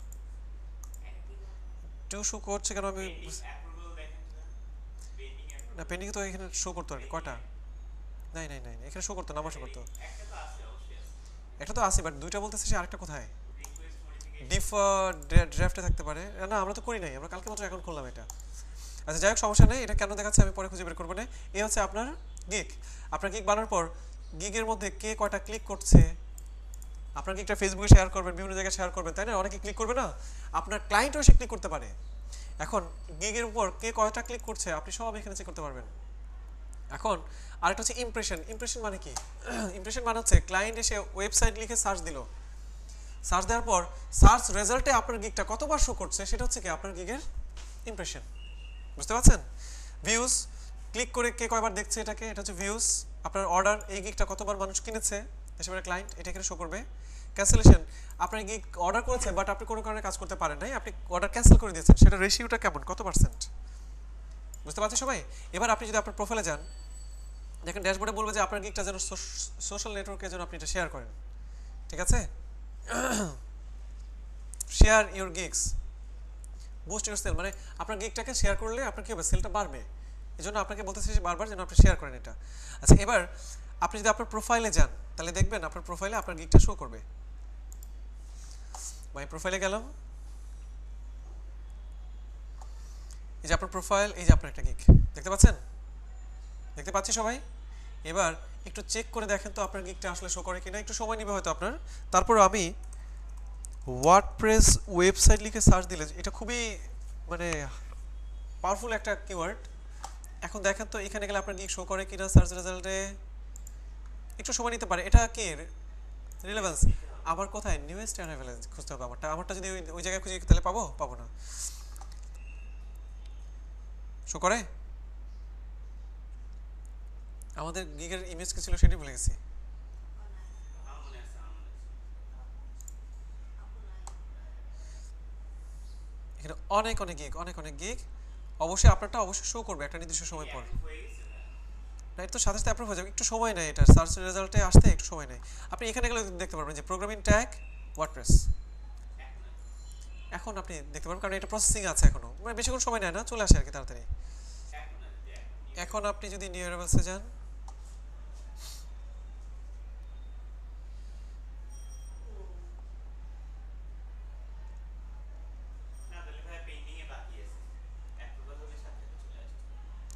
একই না।
টু শো করছে কেন আমি
পেন্ডিং অ্যাপ্রুভাল দেখেন তো, পেন্ডিং
না পেন্ডিং তো এখানে শো করতো আর কি, কয়টা, নাই নাই নাই নাই, এখানে শো করতো না, আমার শো করতো
একটা তো আছে, অবশ্যই আছে,
একটা তো আছে, বাট দুইটা বলতেছে সে আরেকটা কোথায়,
রিকোয়েস্ট মডিফিকেশন।
ডিফ ড্রাফটে থাকতে পারে। না আমরা তো করি নাই, আমরা কালকে মাত্র অ্যাকাউন্ট করলাম এটা। আচ্ছা যাই হোক সমস্যা নেই, এটা কেন দেখাচ্ছে আমি পরে খুঁজে বের করবো না। এই হচ্ছে আপনার গিগ। আপনার গিগ বানানোর পর গিগের মধ্যে কে কয়টা ক্লিক করছে, আপনার গিগটা ফেসবুকে শেয়ার করবেন, বিভিন্ন জায়গায় শেয়ার করবেন, তাই না, অনেকে ক্লিক করবে না, আপনার ক্লায়েন্টও সে ক্লিক করতে পারে। এখন গিগের উপর কে কয়টা ক্লিক করছে আপনি সব এখানে চেক করতে পারবেন। এখন আরেকটা হচ্ছে ইমপ্রেশন। ইমপ্রেশন মানে কি, ইমপ্রেশন মানে হচ্ছে ক্লায়েন্ট এসে ওয়েবসাইট লিখে সার্চ দিল, সার্চ দেওয়ার পর সার্চ রেজাল্টে আপনার গিগটা কতবার শো করছে সেটা হচ্ছে কি আপনার গিগের ইমপ্রেশন। বুঝতে পারছেন? ভিউজ, ক্লিক করে কে কয়বার দেখছে এটাকে, এটা হচ্ছে ভিউজ। আপনার অর্ডার, এই গিগটা কতবার মানুষ কিনেছে হিসেবে ক্লায়েন্ট এটা এখানে শো করবে। ক্যান্সেলেশন, আপনার গিগ অর্ডার করেছে বাট আপনি কোনো কারণে কাজ করতে পারেন নাই, আপনি অর্ডার ক্যান্সেল করে দিয়েছেন, সেটা রেশিওটা কেমন, কত পার্সেন্ট। বুঝতে পারছেন সবাই? এবার আপনি যদি আপনার প্রোফাইলে যান, দেখেন ড্যাশবোর্ডে বলবে যে আপনার গিগটা যেন সোশ্যাল নেটওয়ার্কে যেন আপনি এটা শেয়ার করেন, ঠিক আছে। Share your gigs, boost your sale, মানে আপনার গিগটাকে শেয়ার করলে আপনার কি হবে, সেলটা বাড়বে, এই জন্য আপনাকে বলতেছি বারবার যেন আপনি শেয়ার করেন এটা। আচ্ছা এবার আপনি যদি আপনার প্রোফাইলে যান তাহলে দেখবেন আপনার প্রোফাইলে আপনার গিগটা শো করবে। মাই প্রোফাইলে গেলাম, এই যে আপনার প্রোফাইল, এই যে আপনার একটা গিগ দেখতে পাচ্ছেন, দেখতে পাচ্ছি সবাই। এবার একটু চেক করে দেখেন তো আপনার গিগটা আসলে শো করে কিনা, একটু সময় নেবে হয়তো আপনার। তারপর আমি ওয়ার্ডপ্রেস ওয়েবসাইট লিখে সার্চ দিলে, এটা খুবই মানে পাওয়ারফুল একটা কিওয়ার্ড। এখন দেখেন তো এখানে গেলে আপনার গিগ শো করে কিনা সার্চ রেজাল্টে, একটু সময় নিতে পারে। এটা কি রিলেভেন্স, আবার কোথায় নিউয়েস্ট অ্যারাইভেল খুঁজতে হবে আমারটা যদি ওই জায়গায় খুঁজে তাহলে পাবো না। শো করে আমাদের গিগের ইমেজ কি ছিল সেটাই ভুলে গেছি।
আমার মনে আছে, আমার মনে আছে।
এখানে অনেক অনেক গিগ অবশ্যই আপনারটা অবশ্যই শো করবে একটা নির্দিষ্ট সময় পর।
হয়ে গেছে না?
না এটা তো সাথে সাথে অ্যাপ্রুভ হয়ে যাবে, একটু সময় নেয়, এটা সার্চ রেজাল্টে আসতে একটু সময় নেয়। আপনি এখানে গেলে দেখতে পারবেন যে প্রোগ্রামিং ট্যাগ ওয়ার্ডপ্রেস, এখন আপনি দেখতে পারবেন কারণ এটা প্রসেসিং আছে এখনো, মানে বেশিক্ষণ সময় নেয় না, চলে আসে আর কি তাড়াতাড়ি। এখন আপনি যদি নিউ অ্যারাইভেলসে যান,
না তাহলে ভাই পেন্ডিং এ বাকি আছে, অ্যাপ্রুভাল হলে সাথে সাথে চলে আসবে।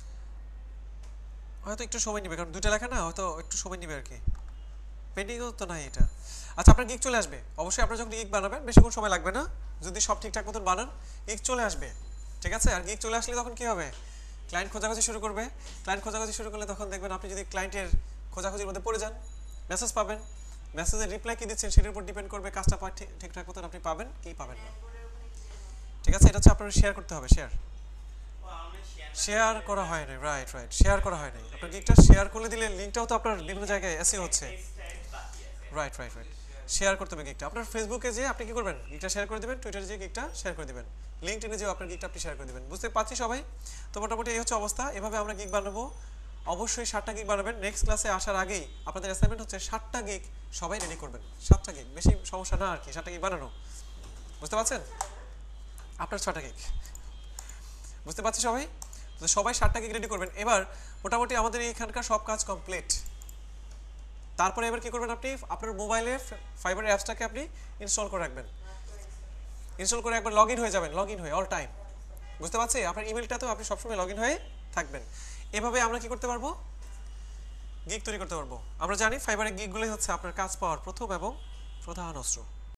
হয়তো একটু সময় নেবে কারণ দুইটা লেখা না, হয়তো একটু সময় নেবে আর কি, পেন্ডিংও তো নাই এটা। আচ্ছা আপনার গিগ চলে আসবে অবশ্যই, আপনার যখন গিগ বানাবেন বেশিক্ষণ সময় লাগবে না, যদি সব ঠিকঠাক মতন বানান গিগ চলে আসবে, ঠিক আছে। আর গিগ চলে আসলে তখন কি হবে, ক্লায়েন্ট খোঁজাখুঁজি শুরু করবে। ক্লায়েন্ট খোঁজাখুঁজি শুরু করলে তখন দেখবেন আপনি যদি ক্লায়েন্টের খোঁজাখুঁজির মধ্যে পড়ে যান, মেসেজ পাবেন, মেসেজের রিপ্লাই কি দিচ্ছেন সেটার উপর ডিপেন্ড করবে কাজটা ঠিকঠাক মতন আপনি পাবেন কি পাবেন না, ঠিক আছে। এটা হচ্ছে আপনার শেয়ার করতে হবে, শেয়ার
ও আমরা
শেয়ার করা হয় নাই, রাইট শেয়ার করা হয় নাই। আপনার গিগটা শেয়ার করে দিলে লিঙ্কটাও তো আপনার বিভিন্ন জায়গায় এসি হচ্ছে,
বাকি আছে।
রাইট শেয়ার করতে হবে গিগটা। আপনার ফেসবুকে যে আপনি কি করবেন, গিগটা শেয়ার করে দিবেন, টুইটারে যে গিগটা শেয়ার করে দিবেন, লিঙ্কডইনে যে আপনার গিগটা আপনি শেয়ার করে দিবেন। বুঝতে পারছি সবাই? তো মোটামুটি এই হচ্ছে অবস্থা, এভাবে আমরা গিগ বানাবো। অবশ্যই 7টা গিগ বানাবেন। নেক্সট ক্লাসে আসার আগেই আপনাদের অ্যাসাইনমেন্ট হচ্ছে 7টা গিগ সবাই রেডি করবেন। 7টা গিগ বেশি সমস্যা না আর কি, 7টা গিগ বানানো, বুঝতে পারছেন? আপনার 6টা গিগ, বুঝতে পারছি সবাই? তো সবাই 7টা গিগ রেডি করবেন। এবার মোটামুটি আমাদের এখানকার সব কাজ কমপ্লিট। তারপরে এবার কি করবেন, আপনি আপনার মোবাইলে ফাইবার অ্যাপসটাকে আপনি ইনস্টল করে রাখবেন, ইনস্টল করে একবার লগ ইন হয়ে যাবেন, লগ ইন হয়ে অল টাইম বুঝতে পারছি? আপনার ইমেলটাতেও আপনি সবসময় লগ ইন হয়ে থাকবেন। এভাবে আমরা কি করতে পারবো? গিগ তৈরি করতে পারবো। আমরা জানি ফাইবারের গিগগুলোই হচ্ছে আপনার কাজ পাওয়ার প্রথম এবং প্রধান অস্ত্র।